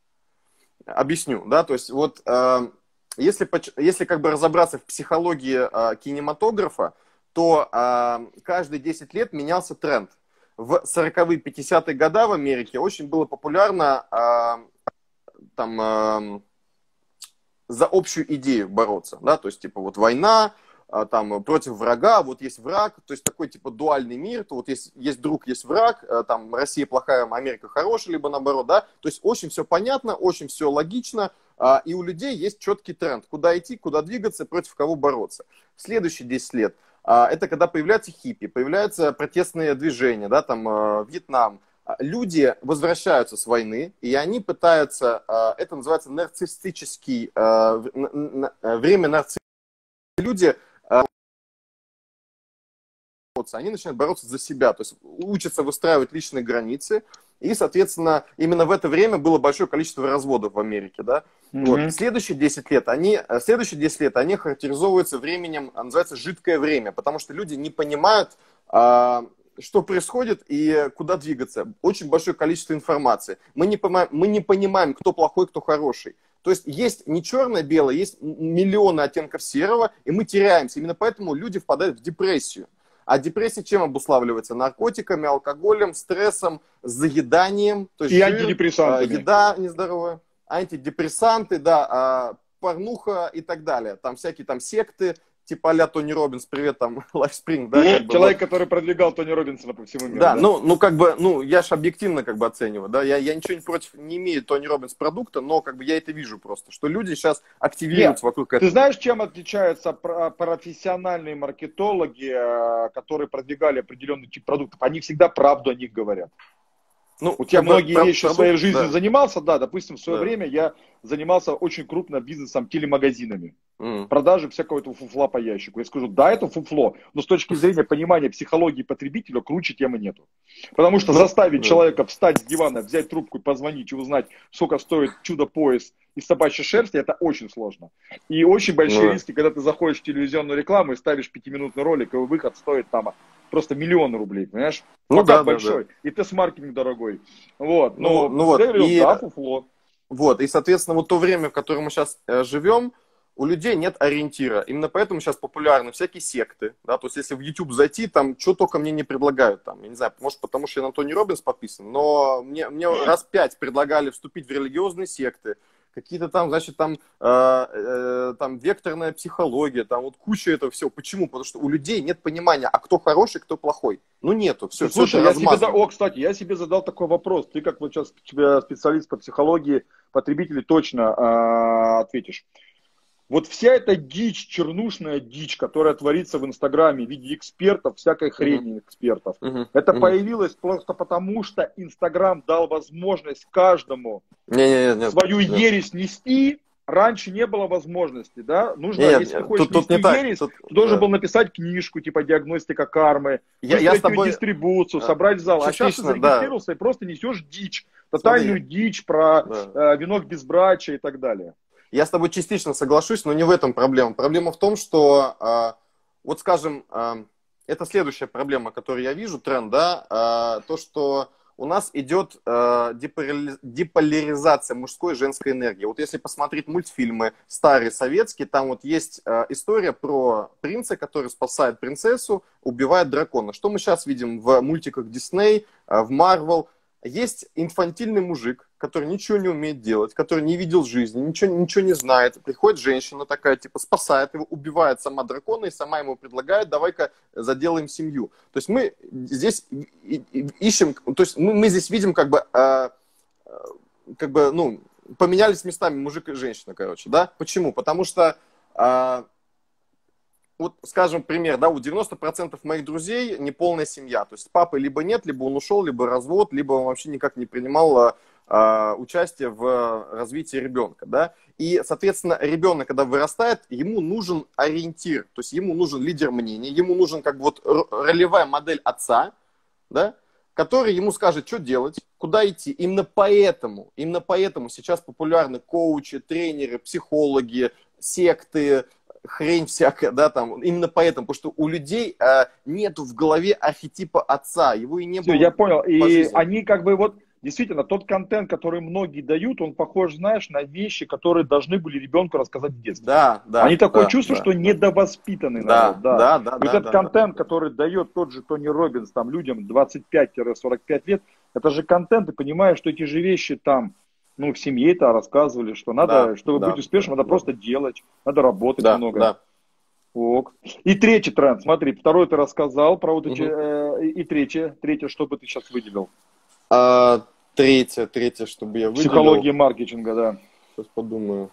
Объясню. Да? То есть вот если, если как бы разобраться в психологии кинематографа, то каждые десять лет менялся тренд. В сороковые, пятидесятые годы в Америке очень было популярно э, там, э, за общую идею бороться. Да? То есть, типа, вот война, э, там, против врага, вот есть враг, то есть такой, типа, дуальный мир, то вот есть, есть друг, есть враг, э, там, Россия плохая, Америка хорошая, либо наоборот, да. То есть очень все понятно, очень все логично, э, и у людей есть четкий тренд, куда идти, куда двигаться, против кого бороться. В следующие десять лет это когда появляются хиппи, появляются протестные движения, да, там, э, Вьетнам. Люди возвращаются с войны, и они пытаются, э, это называется нарциссический, э, время нарциссии. Люди, э, они начинают бороться за себя, то есть учатся выстраивать личные границы, и, соответственно, именно в это время было большое количество разводов в Америке, да. Mm-hmm. Вот. Следующие десять лет, они, следующие десять лет, они характеризовываются временем, называется жидкое время, потому что люди не понимают, а, что происходит и куда двигаться. Очень большое количество информации. Мы не понимаем, мы не понимаем, кто плохой, кто хороший. То есть есть не черное-белое, есть миллионы оттенков серого, и мы теряемся. Именно поэтому люди впадают в депрессию. А депрессия чем обуславливается? Наркотиками, алкоголем, стрессом, заеданием. То есть и жир, антидепрессантами. Еда нездоровая, антидепрессанты, да, порнуха и так далее. Там всякие там секты, типа а-ля Тони Роббинс, привет, там, Лайфспринг, да? Как бы, человек, вот. который продвигал Тони Роббинсона по всему миру. Да, да? ну, ну, как бы, ну, я же объективно как бы оцениваю, да, я, я ничего против не имею Тони Роббинс продукта, но как бы я это вижу просто, что люди сейчас активируются Нет, вокруг этого. Ты знаешь, чем отличаются профессиональные маркетологи, которые продвигали определенный тип продуктов? Они всегда правду о них говорят. Ну, у тебя многие про, вещи продукт, в своей жизни да. занимался, да, допустим, в свое да. время я занимался очень крупным бизнесом, телемагазинами, mm. продажи всякого этого фуфла по ящику. Я скажу, да, это фуфло, но с точки зрения понимания психологии потребителя круче темы нету. Потому что заставить mm. человека встать с дивана, взять трубку и позвонить и узнать, сколько стоит чудо-пояс из собачьей шерсти, это очень сложно. И очень большие mm. риски, когда ты заходишь в телевизионную рекламу и ставишь пятиминутный ролик, и выход стоит там просто миллион рублей, понимаешь? Ну Пока да, да, большой, да. и тест-маркетинг дорогой. Вот, Ну, но ну вот, говорил, и, да, фуфло. вот, и, соответственно, вот то время, в котором мы сейчас э, живем, у людей нет ориентира. Именно поэтому сейчас популярны всякие секты, да, то есть если в YouTube зайти, там, что только мне не предлагают, там, я не знаю, может, потому что я на Тони Роббинс подписан, но мне, мне раз пять предлагали вступить в религиозные секты, какие-то там, значит, там, э, э, там векторная психология, там вот куча этого всего. Почему? Потому что у людей нет понимания, а кто хороший, кто плохой. Ну, нету, все, все это Слушай, я себе, размазано. о, кстати, я себе задал такой вопрос. Ты как вот сейчас тебя специалист по психологии потребителей точно а, ответишь. Вот вся эта дичь, чернушная дичь, которая творится в Инстаграме в виде экспертов, всякой Мгм. хрени экспертов, Мгм. это Мгм. появилось просто потому, что Инстаграм дал возможность каждому Не-не-не, нет, свою нет. ересь нести. Раньше не было возможности, да? Нужно, Нет, если ты нет, хочешь тут, тут нести не так. ересь, Тут, ты должен да. был написать книжку, типа «Диагностика кармы», Я, я с выстроить ее тобой дистрибуцию, э, собрать зал. А сейчас ты частично, да, зарегистрировался и просто несешь дичь, тотальную смотри, дичь про да. э, венок безбрачия и так далее. Я с тобой частично соглашусь, но не в этом проблема. Проблема в том, что, э, вот скажем, э, это следующая проблема, которую я вижу, тренд, да, э, то, что у нас идет э, деполи- деполяризация мужской и женской энергии. Вот если посмотреть мультфильмы старые советские, там вот есть э, история про принца, который спасает принцессу, убивает дракона. Что мы сейчас видим в мультиках Дисней, э, в Марвел? Есть инфантильный мужик, который ничего не умеет делать, который не видел жизни, ничего, ничего не знает. Приходит женщина такая, типа, спасает его, убивает сама дракона и сама ему предлагает, давай-ка заделаем семью. То есть мы здесь ищем, то есть мы, мы здесь видим как бы, э, как бы, ну, поменялись местами мужик и женщина, короче, да? Почему? Потому что э, вот, скажем, пример, да, у девяноста процентов моих друзей неполная семья. То есть папы либо нет, либо он ушел, либо развод, либо он вообще никак не принимал э, участие в развитии ребенка, да. И, соответственно, ребенок, когда вырастает, ему нужен ориентир, то есть ему нужен лидер мнений, ему нужен как бы вот ролевая модель отца, да, который ему скажет, что делать, куда идти. Именно поэтому, именно поэтому сейчас популярны коучи, тренеры, психологи, секты, хрень всякая, да, там, именно поэтому, потому что у людей э, нету в голове архетипа отца, его и не Все, было я понял. по И жизни. они как бы вот, действительно, тот контент, который многие дают, он похож, знаешь, на вещи, которые должны были ребенку рассказать в детстве. Да, да, Они такое да, чувство, да, что да, недовоспитанный народ, да, да. да, да, И вот да, этот да, да, контент, да. который дает тот же Тони Роббинс там людям двадцать пять - сорок пять лет, это же контент, ты понимаешь, что эти же вещи там, ну, в семье это рассказывали, что Да, надо, чтобы быть да, успешным, да, надо да, просто делать, надо работать да, много. да. Ок. И третий тренд, смотри, второй ты рассказал про вот эти, Мгм. э, и третье, третье, что бы ты сейчас выделил? А, третье, третье, чтобы я выделил, Психология маркетинга, да. сейчас подумаю.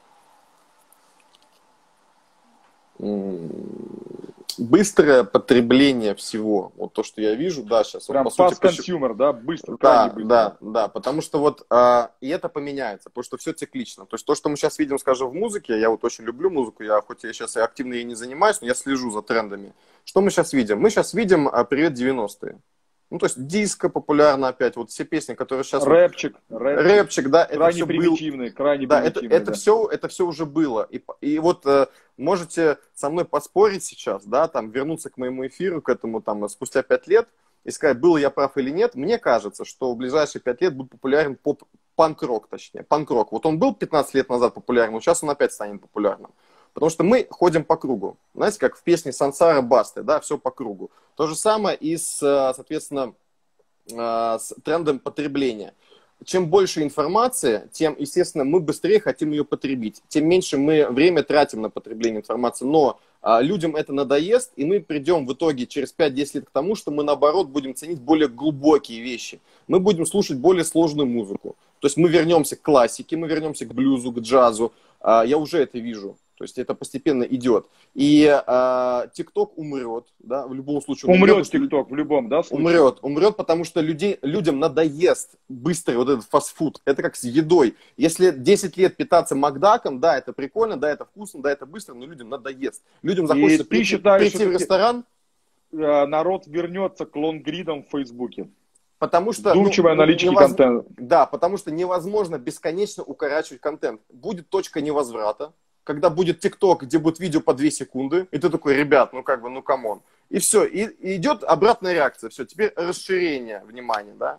М, Быстрое потребление всего. Вот то, что я вижу, да, сейчас. Вот, Прям по сути, fast почему- consumer, да, быстро, крайне Да, быстро. да, да, потому что вот а, и это поменяется, потому что все циклично. То есть то, что мы сейчас видим, скажем, в музыке, я вот очень люблю музыку, я хоть я сейчас и активно ей не занимаюсь, но я слежу за трендами. Что мы сейчас видим? Мы сейчас видим а, «Привет, девяностые». Ну, то есть диско популярно опять, вот все песни, которые сейчас... Рэпчик, рэпчик, Рэпчик, да, это крайне все был... примитивный, крайне Да, это, примитивный, это, да. все, это все уже было. И, и вот э, можете со мной поспорить сейчас, да, там, вернуться к моему эфиру, к этому там спустя пять лет, и сказать, был я прав или нет. Мне кажется, что в ближайшие пять лет будет популярен поп, панк-рок, точнее, панк-рок. Вот он был пятнадцать лет назад популярным, сейчас он опять станет популярным. Потому что мы ходим по кругу. Знаете, как в песне Сансара Басты, да, все по кругу. То же самое и с, соответственно, с трендом потребления. Чем больше информации, тем, естественно, мы быстрее хотим ее потребить. Тем меньше мы время тратим на потребление информации. Но а, людям это надоест, и мы придем в итоге через пять-десять лет к тому, что мы, наоборот, будем ценить более глубокие вещи. Мы будем слушать более сложную музыку. То есть мы вернемся к классике, мы вернемся к блюзу, к джазу. А, я уже это вижу. То есть это постепенно идет. И а, ТикТок умрет, да, в любом случае. Умрет ТикТок в любом, да, случае? Умрет, умрет, потому что людей, людям надоест быстрый вот этот фастфуд. Это как с едой. Если десять лет питаться Макдаком, да, это прикольно, да, это вкусно, да, это быстро, но людям надоест. Людям захочется И прийти, ты считаешь, прийти что в ресторан. народ вернется к лонгридам в Фейсбуке? Потому что, Вдумчивый ну, аналитический невоз... контент. Да, потому что невозможно бесконечно укорачивать контент. Будет точка невозврата. когда будет ТикТок, где будет видео по две секунды, и ты такой, ребят, ну как бы, ну камон. И все, и, и идет обратная реакция, все, теперь расширение внимания, да.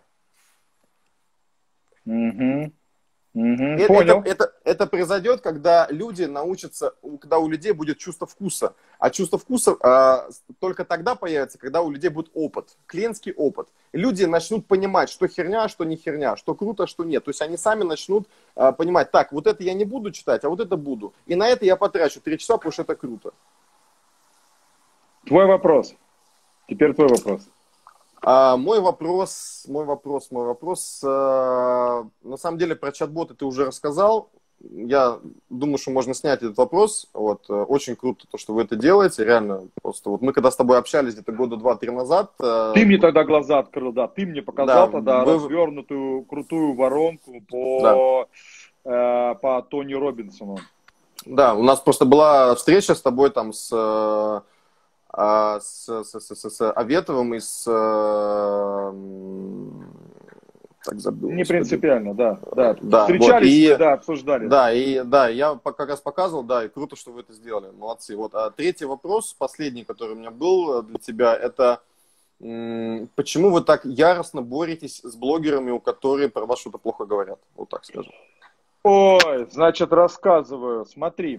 Угу. Угу. Это, это, Понял. это, это произойдет, когда люди научатся, когда у людей будет чувство вкуса. А чувство вкуса э, только тогда появится, когда у людей будет опыт, клиентский опыт. И люди начнут понимать, что херня, что не херня, что круто, что нет. То есть они сами начнут э, понимать, так, вот это я не буду читать, а вот это буду. И на это я потрачу три часа, потому что это круто. Твой вопрос. Теперь твой вопрос. А, мой вопрос, мой вопрос, мой вопрос. А, на самом деле про чат-боты ты уже рассказал. Я думаю, что можно снять этот вопрос. Вот, очень круто то, что вы это делаете. Реально, просто вот мы когда с тобой общались где-то года два-три назад. Ты мне тогда глаза открыл, да. Ты мне показал да, тогда вы... развернутую крутую воронку по, да. э, по Тони Робинсону. Да, у нас просто была встреча с тобой там с... С, с, с, с Аветовым и с... Так забыл. Не принципиально, да. да. да Встречались, вот, и, да, обсуждали. Да, и да, я как раз показывал, да, и круто, что вы это сделали. Молодцы. Вот, а третий вопрос, последний, который у меня был для тебя, это почему вы так яростно боретесь с блогерами, у которых про вас что-то плохо говорят? Вот так скажем. Ой, значит, рассказываю. Смотри.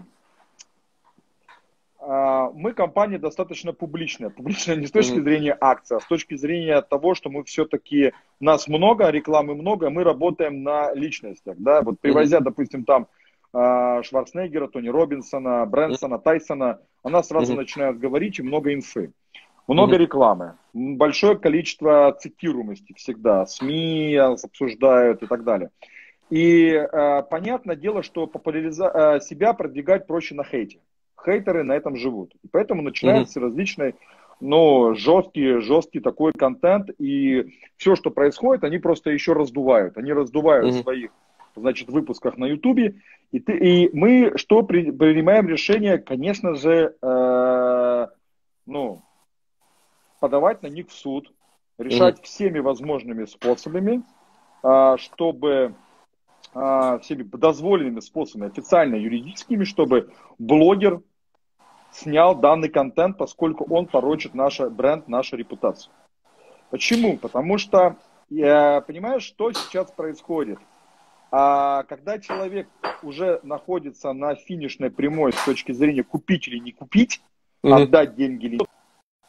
Мы компания достаточно публичная. Публичная не с точки зрения акций, а с точки зрения того, что мы все-таки, нас много, рекламы много, мы работаем на личностях. Да? Вот привозя, допустим, там Шварценеггера, Тони Робинсона, Брэнсона, Тайсона, о нас сразу mm-hmm. начинают говорить, и много инфы. Много mm-hmm. рекламы, большое количество цитируемости всегда, СМИ обсуждают и так далее. И э, понятное дело, что популяриза... себя продвигать проще на хейте. Хейтеры на этом живут. И поэтому начинается mm-hmm. различный, ну, жесткий, жесткий такой контент. И все, что происходит, они просто еще раздувают. Они раздувают mm-hmm. в своих, значит, выпусках на Ютубе. И, ты, и мы что при, принимаем решение, конечно же, э, ну, подавать на них в суд, решать mm-hmm. всеми возможными способами, э, чтобы... всеми дозволенными способами, официально юридическими, чтобы блогер снял данный контент, поскольку он порочит наш бренд, нашу репутацию. Почему? Потому что, я, понимаешь, что сейчас происходит? А, когда человек уже находится на финишной прямой с точки зрения купить или не купить, mm-hmm. отдать деньги или нет,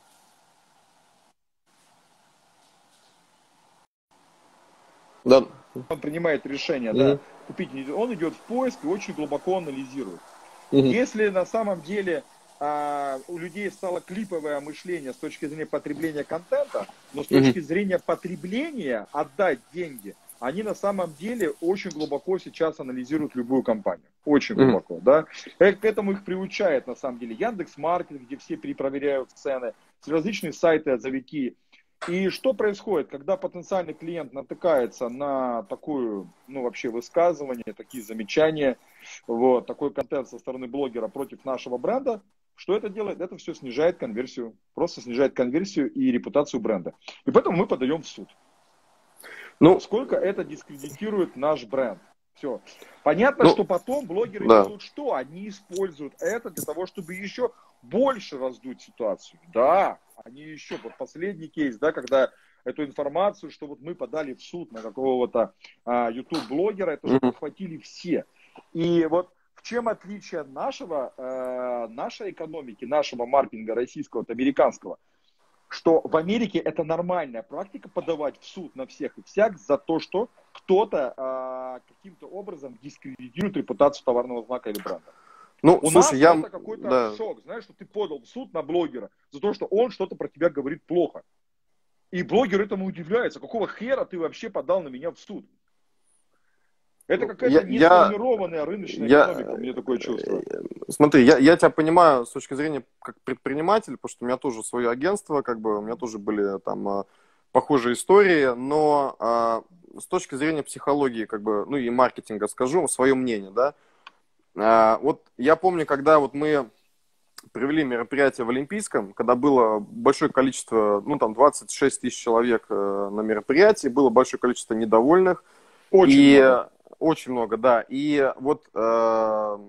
да. он принимает решение, mm-hmm. да, купить, он идет в поиск и очень глубоко анализирует. Mm-hmm. Если на самом деле а, у людей стало клиповое мышление с точки зрения потребления контента, но с точки mm-hmm. зрения потребления отдать деньги, они на самом деле очень глубоко сейчас анализируют любую компанию. Очень mm-hmm. глубоко, да. К этому их приучает на самом деле Яндекс.Маркет, где все перепроверяют цены, различные сайты, отзывики. И что происходит, когда потенциальный клиент натыкается на такую, ну, вообще высказывание, такие замечания, вот, такой контент со стороны блогера против нашего бренда, что это делает? Это все снижает конверсию, просто снижает конверсию и репутацию бренда. И поэтому мы подаем в суд. Ну, сколько это дискредитирует наш бренд. Все. Понятно, ну, что потом блогеры да. делают что? Они используют это для того, чтобы еще больше раздуть ситуацию. Да, они еще, вот последний кейс, да, когда эту информацию, что вот мы подали в суд на какого-то а, YouTube-блогера, это же подхватили все. И вот в чем отличие нашего, э, нашей экономики, нашего маркетинга российского от американского? Что в Америке это нормальная практика подавать в суд на всех и всяк за то, что кто-то э, каким-то образом дискредитирует репутацию товарного знака или бренда. Ну, У слушай, нас я... это какой-то да. шок, знаешь, что ты подал в суд на блогера за то, что он что-то про тебя говорит плохо. И блогер этому удивляется, какого хера ты вообще подал на меня в суд? Это какая-то несформированная рыночная я, экономика, у меня такое чувство. Смотри, я, я тебя понимаю с точки зрения как предпринимателя, потому что у меня тоже свое агентство, как бы у меня тоже были там похожие истории, но а, с точки зрения психологии, как бы, ну и маркетинга скажу свое мнение, да. А, вот я помню, когда вот мы провели мероприятие в Олимпийском, когда было большое количество, ну там двадцать шесть тысяч человек на мероприятии, было большое количество недовольных. Очень и... много. Очень много, да. И вот э,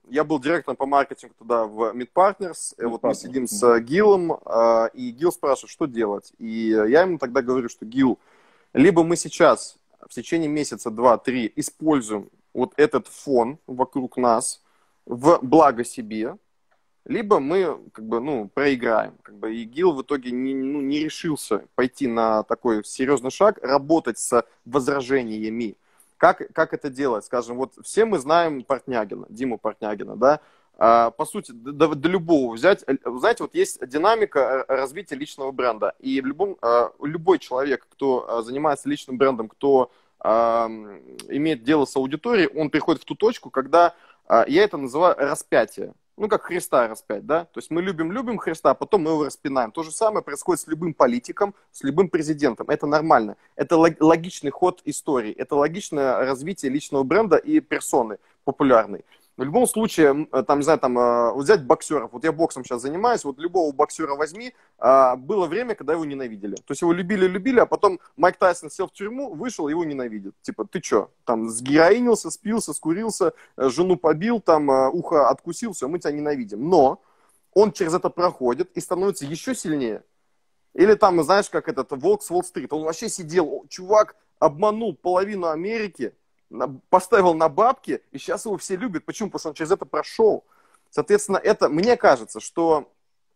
я был директором по маркетингу туда в Meet Partners, и Meet вот мы Partners. сидим с Гилом, и Гил спрашивает, что делать. И я ему тогда говорю, что Гил, либо мы сейчас в течение месяца, два, три используем вот этот фон вокруг нас в благо себе, либо мы как бы, ну, проиграем. Как бы, и Гил в итоге не, ну, не решился пойти на такой серьезный шаг, работать с возражениями. Как, как это делать? Скажем, вот все мы знаем Портнягина, Диму Портнягина, да? А, по сути, до, до любого взять. Знаете, вот есть динамика развития личного бренда. И в любом, любой человек, кто занимается личным брендом, кто а, имеет дело с аудиторией, он приходит в ту точку, когда а, я это называю распятие. Ну, как Христа распять, да? То есть мы любим-любим Христа, а потом мы его распинаем. То же самое происходит с любым политиком, с любым президентом. Это нормально. Это логичный ход истории. Это логичное развитие личного бренда и персоны популярной. В любом случае, там, не знаю, там, вот взять боксеров. Вот я боксом сейчас занимаюсь, вот любого боксера возьми. Было время, когда его ненавидели. То есть его любили-любили, а потом Майк Тайсон сел в тюрьму, вышел, его ненавидят. Типа, ты что, там, сгероинился, спился, скурился, жену побил, там, ухо откусил, все, мы тебя ненавидим. Но он через это проходит и становится еще сильнее. Или там, знаешь, как этот Волк с Уолл-стрит. Он вообще сидел, чувак обманул половину Америки, поставил на бабки, и сейчас его все любят. Почему? Потому что он через это прошел. Соответственно, это, мне кажется, что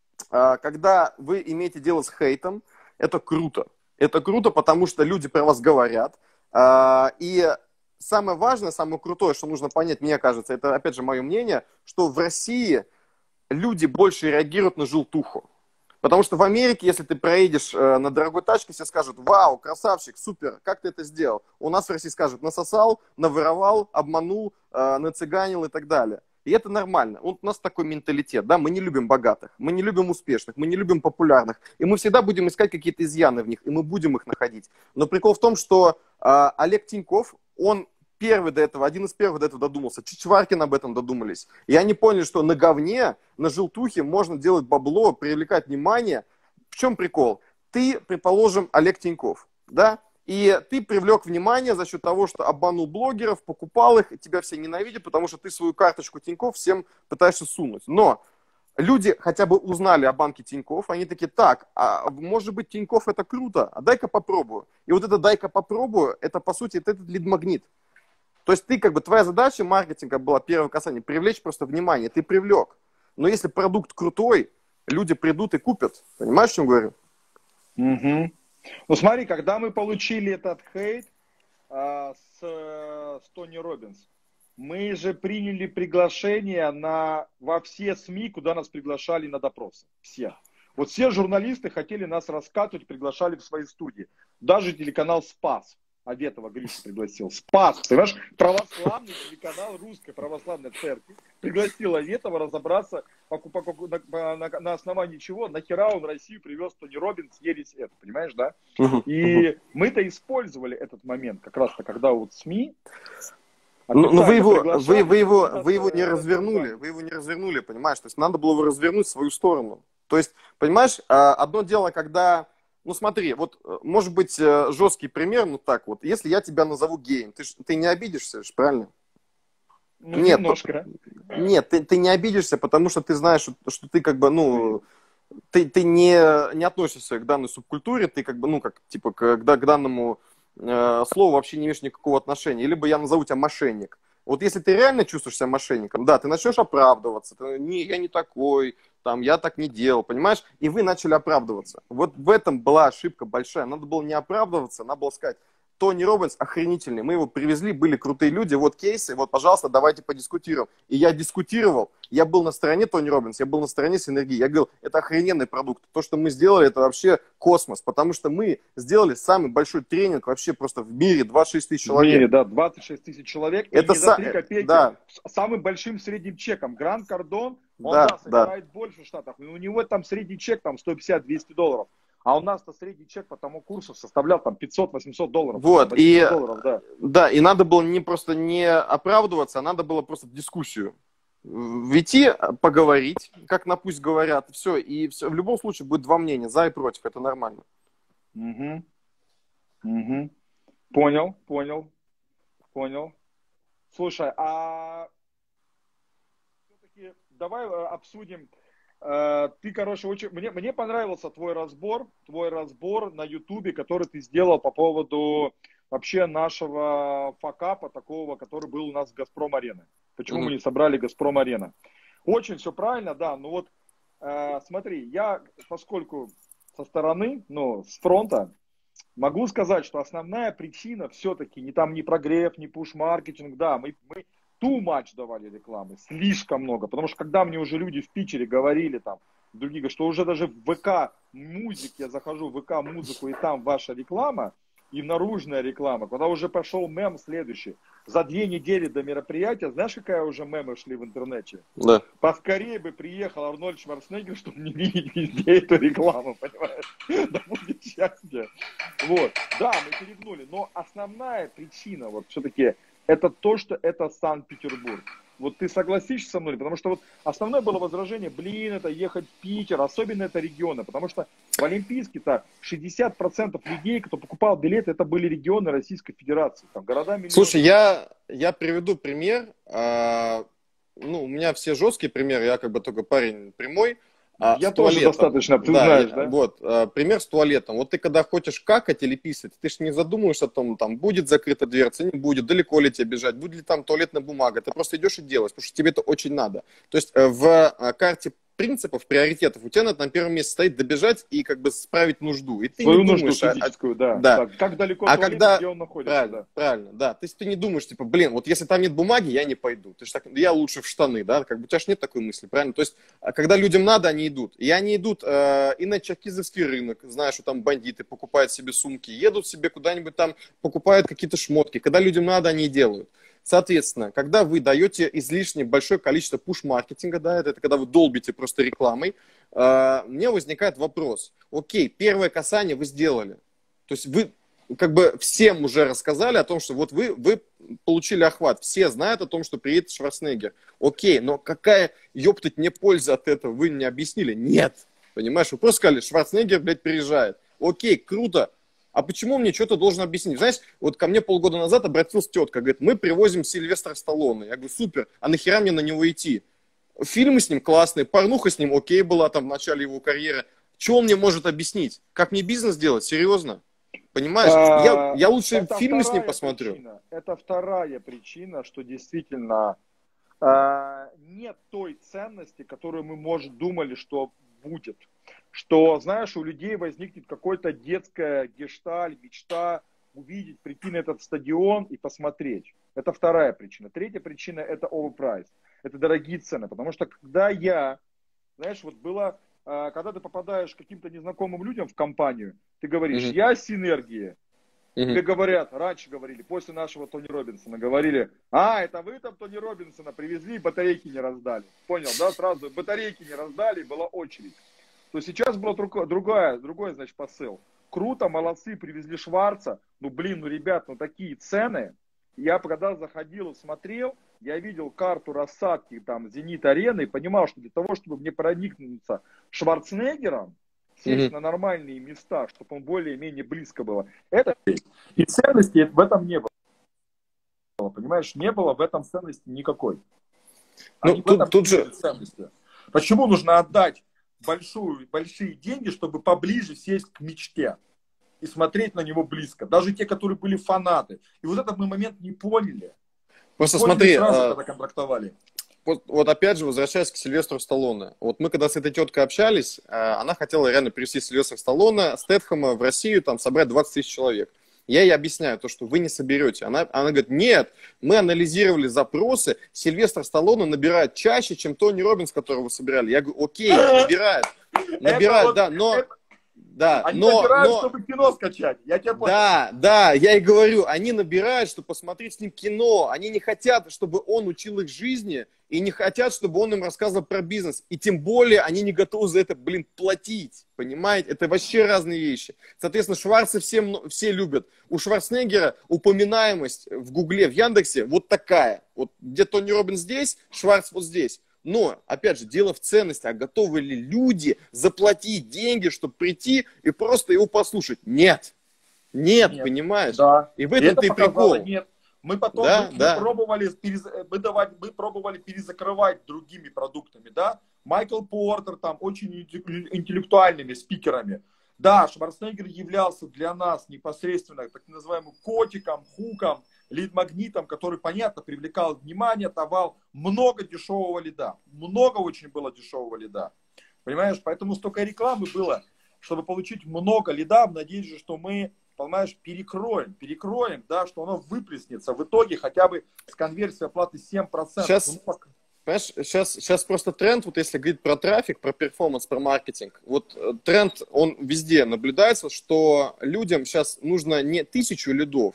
э, когда вы имеете дело с хейтом, это круто. Это круто, потому что люди про вас говорят. Э, и самое важное, самое крутое, что нужно понять, мне кажется, это, опять же, мое мнение, что в России люди больше реагируют на желтуху. Потому что в Америке, если ты проедешь э, на дорогой тачке, все скажут: вау, красавчик, супер, как ты это сделал? У нас в России скажут: насосал, наворовал, обманул, э, нацыганил и так далее. И это нормально. Вот у нас такой менталитет, да, мы не любим богатых, мы не любим успешных, мы не любим популярных. И мы всегда будем искать какие-то изъяны в них, и мы будем их находить. Но прикол в том, что э, Олег Тиньков, он первый до этого, один из первых до этого додумался. Чичваркин об этом додумались. И они поняли, что на говне, на желтухе можно делать бабло, привлекать внимание. В чем прикол? Ты, предположим, Олег Тиньков, да? И ты привлек внимание за счет того, что обманул блогеров, покупал их, и тебя все ненавидят, потому что ты свою карточку Тиньков всем пытаешься сунуть. Но люди хотя бы узнали о банке Тиньков, они такие: так, а может быть Тиньков это круто, а дай-ка попробую. И вот это дай-ка попробую, это по сути это этот лид-магнит. То есть ты, как бы, твоя задача маркетинга была, первое касание, привлечь просто внимание, ты привлек. Но если продукт крутой, люди придут и купят. Понимаешь, о чем говорю? Угу. Ну смотри, когда мы получили этот хейт а, с, с Тони Роббинс, мы же приняли приглашение на, во все СМИ, куда нас приглашали на допросы. Все. Вот все журналисты хотели нас раскатывать, приглашали в свои студии. Даже телеканал «Спас». Аветова Гриша пригласил. Спас, понимаешь, православный телеканал Русской Православной Церкви пригласил Аветова разобраться, по, по, по, на, на, на основании чего, нахера он Россию привез Тони Роббинс, ересь это, понимаешь, да? Угу, И угу. мы-то использовали этот момент, как раз-то, когда вот СМИ Ну, но вы его, вы, вы, его, нас, вы его не э, развернули, вы его не развернули, понимаешь? То есть надо было его развернуть в свою сторону. То есть, понимаешь, одно дело, когда... Ну смотри, вот может быть жесткий пример, ну так вот, если я тебя назову геем, ты, ты не обидишься, правильно? Ну, нет, немножко. Нет, ты, ты не обидишься, потому что ты знаешь, что, что ты как бы, ну, ты, ты не, не относишься к данной субкультуре, ты как бы, ну, как, типа, к, к данному э, слову вообще не имеешь никакого отношения. Либо я назову тебя мошенник. Вот если ты реально чувствуешь себя мошенником, да, ты начнешь оправдываться, ты, не, я не такой, там, я так не делал, понимаешь? И вы начали оправдываться. Вот в этом была ошибка большая. Надо было не оправдываться, надо было сказать: Тони Роббинс охренительный, мы его привезли, были крутые люди, вот кейсы, вот, пожалуйста, давайте подискутируем. И я дискутировал, я был на стороне Тони Роббинс, я был на стороне Синергии, я говорил: это охрененный продукт, то, что мы сделали, это вообще космос, потому что мы сделали самый большой тренинг вообще просто в мире, двадцать шесть тысяч человек. В мире, да, двадцать шесть тысяч человек, это и не за три копейки, да. с самым большим средним чеком. Гранд Кардон, он, да, да, собирает да. больше в Штатах, и у него там средний чек там сто пятьдесят - двести долларов. А у нас-то средний чек по тому курсу составлял там пятьсот - восемьсот долларов. Вот, и, долларов, да. да, и надо было не просто не оправдываться, а надо было просто дискуссию войти, поговорить, как на пусть говорят, все, и все. В любом случае будет два мнения, за и против, это нормально. Угу. Угу. Понял, понял, понял. Слушай, а давай э, обсудим. Э, ты, короче, очень... Мне, мне понравился твой разбор, твой разбор на Ютубе, который ты сделал по поводу вообще нашего факапа, такого, который был у нас в Газпром-арене. Почему mm-hmm. мы не собрали Газпром-арена? Очень все правильно, да. Ну вот, э, смотри, я, поскольку со стороны, ну, с фронта, могу сказать, что основная причина все-таки не там не прогрев, не пуш-маркетинг, да, мы, мы too much давали рекламы, слишком много, потому что когда мне уже люди в Питере говорили там, другие говорят, что уже даже в ВК музык, я захожу в ВК музыку и там ваша реклама, и наружная реклама, когда уже пошел мем следующий. За две недели до мероприятия, знаешь, какая уже мемы шли в интернете? Да. Поскорее бы приехал Арнольд Шварценеггер, чтобы не видеть везде эту рекламу, понимаешь? Да будет счастье. Вот. Да, мы перегнули, но основная причина, вот все-таки, это то, что это Санкт-Петербург. Вот ты согласишься со мной? Потому что вот основное было возражение, блин, это ехать в Питер, особенно это регионы, потому что в Олимпийске-то шестьдесят процентов людей, кто покупал билеты, это были регионы Российской Федерации, там города миллионы. Слушай, я, я приведу пример, а, ну, у меня все жесткие примеры, я как бы только парень прямой. А, я тоже достаточно, ты да, знаешь, да? Вот, а, пример с туалетом. Вот ты когда хочешь какать или писать, ты же не задумываешься о том, там, будет закрыта дверца, не будет, далеко ли тебе бежать, будет ли там туалетная бумага. Ты просто идешь и делаешь, потому что тебе это очень надо. То есть в карте принципов, приоритетов у тебя на, на первом месте стоит добежать и как бы справить нужду. И ты свою не нужду думаешь, физическую, а, да. да. Так, как далеко а туалет, когда... где он находится. Правильно, да. правильно, да. То есть ты не думаешь, типа, блин, вот если там нет бумаги, я не пойду. Ты ж так, я лучше в штаны, да, как бы у тебя же нет такой мысли, правильно? То есть, когда людям надо, они идут. И они идут э, и на Черкизовский рынок, знаешь, что там бандиты покупают себе сумки, едут себе куда-нибудь там, покупают какие-то шмотки. Когда людям надо, они и делают. Соответственно, когда вы даете излишне большое количество пуш-маркетинга, да, это, это когда вы долбите просто рекламой, э, мне возникает вопрос. Окей, первое касание вы сделали. То есть вы как бы всем уже рассказали о том, что вот вы, вы получили охват. Все знают о том, что приедет Шварценеггер. Окей, но какая, ёптать, мне польза от этого? Вы не объяснили? Нет. Понимаешь, вы просто сказали, Шварценеггер, блядь, приезжает. Окей, круто. А почему мне что-то должен объяснить? Знаешь, вот ко мне полгода назад обратилась тетка, говорит, мы привозим Сильвестра Сталлоне. Я говорю, супер, а нахера мне на него идти? Фильмы с ним классные, порнуха с ним окей была там в начале его карьеры. Что он мне может объяснить? Как мне бизнес делать? Серьезно? Понимаешь? А, я, я лучше фильмы с ним посмотрю. Причина. Это вторая причина, что действительно э, нет той ценности, которую мы, может, думали, что будет. Что, знаешь, у людей возникнет какой-то детская гешталь, мечта увидеть, прийти на этот стадион и посмотреть. Это вторая причина. Третья причина – это overpriced. Это дорогие цены. Потому что когда я, знаешь, вот было, э, когда ты попадаешь к каким-то незнакомым людям в компанию, ты говоришь, mm-hmm. я синергия. Mm-hmm. Тебе говорят, раньше говорили, после нашего Тони Робинсона, говорили, а, это вы там Тони Робинсона привезли, батарейки не раздали. Понял, да, сразу батарейки не раздали, была очередь. То сейчас было другое, другое, значит, посыл. Круто, молодцы, привезли Шварца. Ну, блин, ну, ребят, ну, такие цены. Я когда заходил и смотрел, я видел карту рассадки там Зенит-арены и понимал, что для того, чтобы мне проникнуться Шварценеггером, сесть mm-hmm. на нормальные места, чтобы он более-менее близко было. Это и ценности в этом не было. Понимаешь, не было в этом ценности никакой. Ну, тут, тут же... ценности. Почему нужно отдать большую, большие деньги, чтобы поближе сесть к мечте и смотреть на него близко? Даже те, которые были фанаты. И вот этот мы момент не поняли. Просто не поняли смотри, сразу, а... когда контрактовали. Вот, вот опять же, возвращаясь к Сильвестру Сталлоне. Вот мы когда с этой теткой общались, она хотела реально привезти Сильвестра Сталлоне, Стэтхэма в Россию, там собрать двадцать тысяч человек. Я ей объясняю то, что вы не соберете. Она, она говорит, нет, мы анализировали запросы, Сильвестр Сталлоне набирает чаще, чем Тони Роббинс, которого вы собирали. Я говорю, окей, набирает, набирает, да, но... Да, они но, набирают, но, чтобы кино скачать. Я тебя понял. Да, да, я и говорю, они набирают, чтобы посмотреть с ним кино. Они не хотят, чтобы он учил их жизни, и не хотят, чтобы он им рассказывал про бизнес. И тем более они не готовы за это, блин, платить. Понимаете? Это вообще разные вещи. Соответственно, Шварца все, все любят. У Шварценеггера упоминаемость в Гугле, в Яндексе вот такая. Вот где Тони Роббинс здесь, Шварц вот здесь. Но, опять же, дело в ценности. А готовы ли люди заплатить деньги, чтобы прийти и просто его послушать? Нет. Нет, нет. понимаешь? Да. И в этом-то и прикол. Нет. Мы потом Да, мы, да. мы пробовали, перез... мы, давать, мы пробовали перезакрывать другими продуктами, да. Майкл Портер там очень интеллектуальными спикерами. Да, Шварценеггер являлся для нас непосредственно так называемым котиком, хуком, лид-магнитом, который, понятно, привлекал внимание, давал много дешевого лида. Много очень было дешевого лида. Понимаешь, поэтому столько рекламы было, чтобы получить много лида, в надежде, что мы, понимаешь, перекроем, перекроем, да, что оно выплеснется. В итоге хотя бы с конверсией оплаты семь процентов. Сейчас, ну, пока... понимаешь, сейчас, сейчас просто тренд, вот если говорить про трафик, про перформанс, про маркетинг, вот тренд, он везде наблюдается, что людям сейчас нужно не тысячу лидов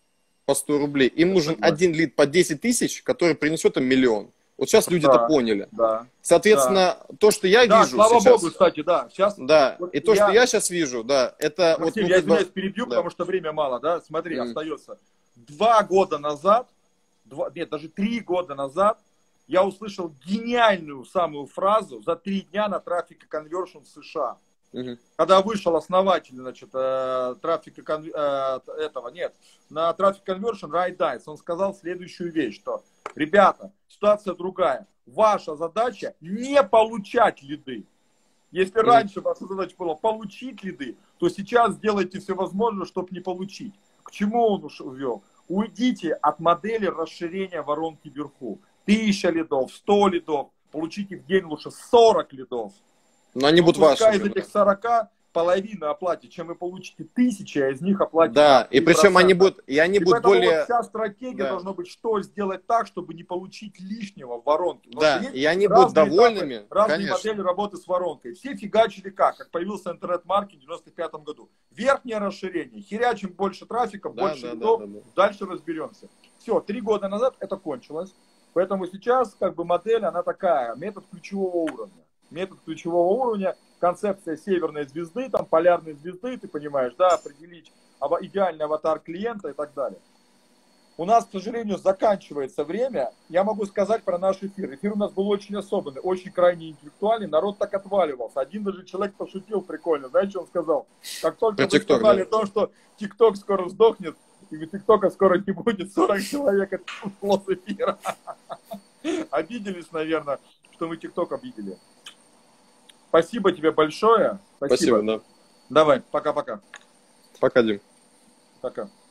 по сто рублей, им я нужен согласен. Один лид по десять тысяч, который принесет им миллион. Вот сейчас люди да, это поняли. Да, Соответственно, да. то, что я да, вижу слава сейчас... Богу, кстати, да. Сейчас, да. вот И то, я... что я сейчас вижу, да, это... Максим, вот, ну, я как бы... извиняюсь, перебью, да. потому что время мало, да. Смотри, mm. остается. Два года назад, два, нет, даже три года назад я услышал гениальную самую фразу за три дня на Traffic Conversion в США. Mm-hmm. Когда вышел основатель, значит, э, Traffic, э, этого, нет, на Traffic Conversion, Ray Dice, он сказал следующую вещь, что, ребята, ситуация другая. Ваша задача не получать лиды. Если mm-hmm. раньше ваша задача была получить лиды, то сейчас сделайте все возможное, чтобы не получить. К чему он ввел? Уйдите от модели расширения воронки вверху. Тысяча лидов, сто лидов, получите в день лучше сорок лидов. Но они будут ваши. Из этих сорока половина оплатит, чем вы получите тысячи, а из них оплатите. Да, и причем они будут, и они и будут более... Вот вся стратегия да. должна быть, что сделать так, чтобы не получить лишнего в воронке. Да, и они будут довольными. Этапы, разные конечно. Модели работы с воронкой. Все фигачили как? Как появился интернет-маркетинг в девяносто пятом году. Верхнее расширение. Херячим больше трафика, да, больше да, лидов. Да, да, да. Дальше разберемся. Все, три года назад это кончилось. Поэтому сейчас как бы модель, она такая, метод ключевого уровня. Метод ключевого уровня, концепция северной звезды, там полярной звезды, ты понимаешь, да, определить идеальный аватар клиента и так далее. У нас, к сожалению, заканчивается время. Я могу сказать про наш эфир. Эфир у нас был очень особенный, очень крайне интеллектуальный. Народ так отваливался. Один даже человек пошутил прикольно. Знаете, что он сказал? Как только вы сказали о том, что ТикТок скоро сдохнет, и ТикТока скоро не будет, сорок человек отошло с эфира. Обиделись, наверное, что мы ТикТок обидели. Спасибо тебе большое. Спасибо, Спасибо да. Давай, пока-пока. Пока, Дим. Пока.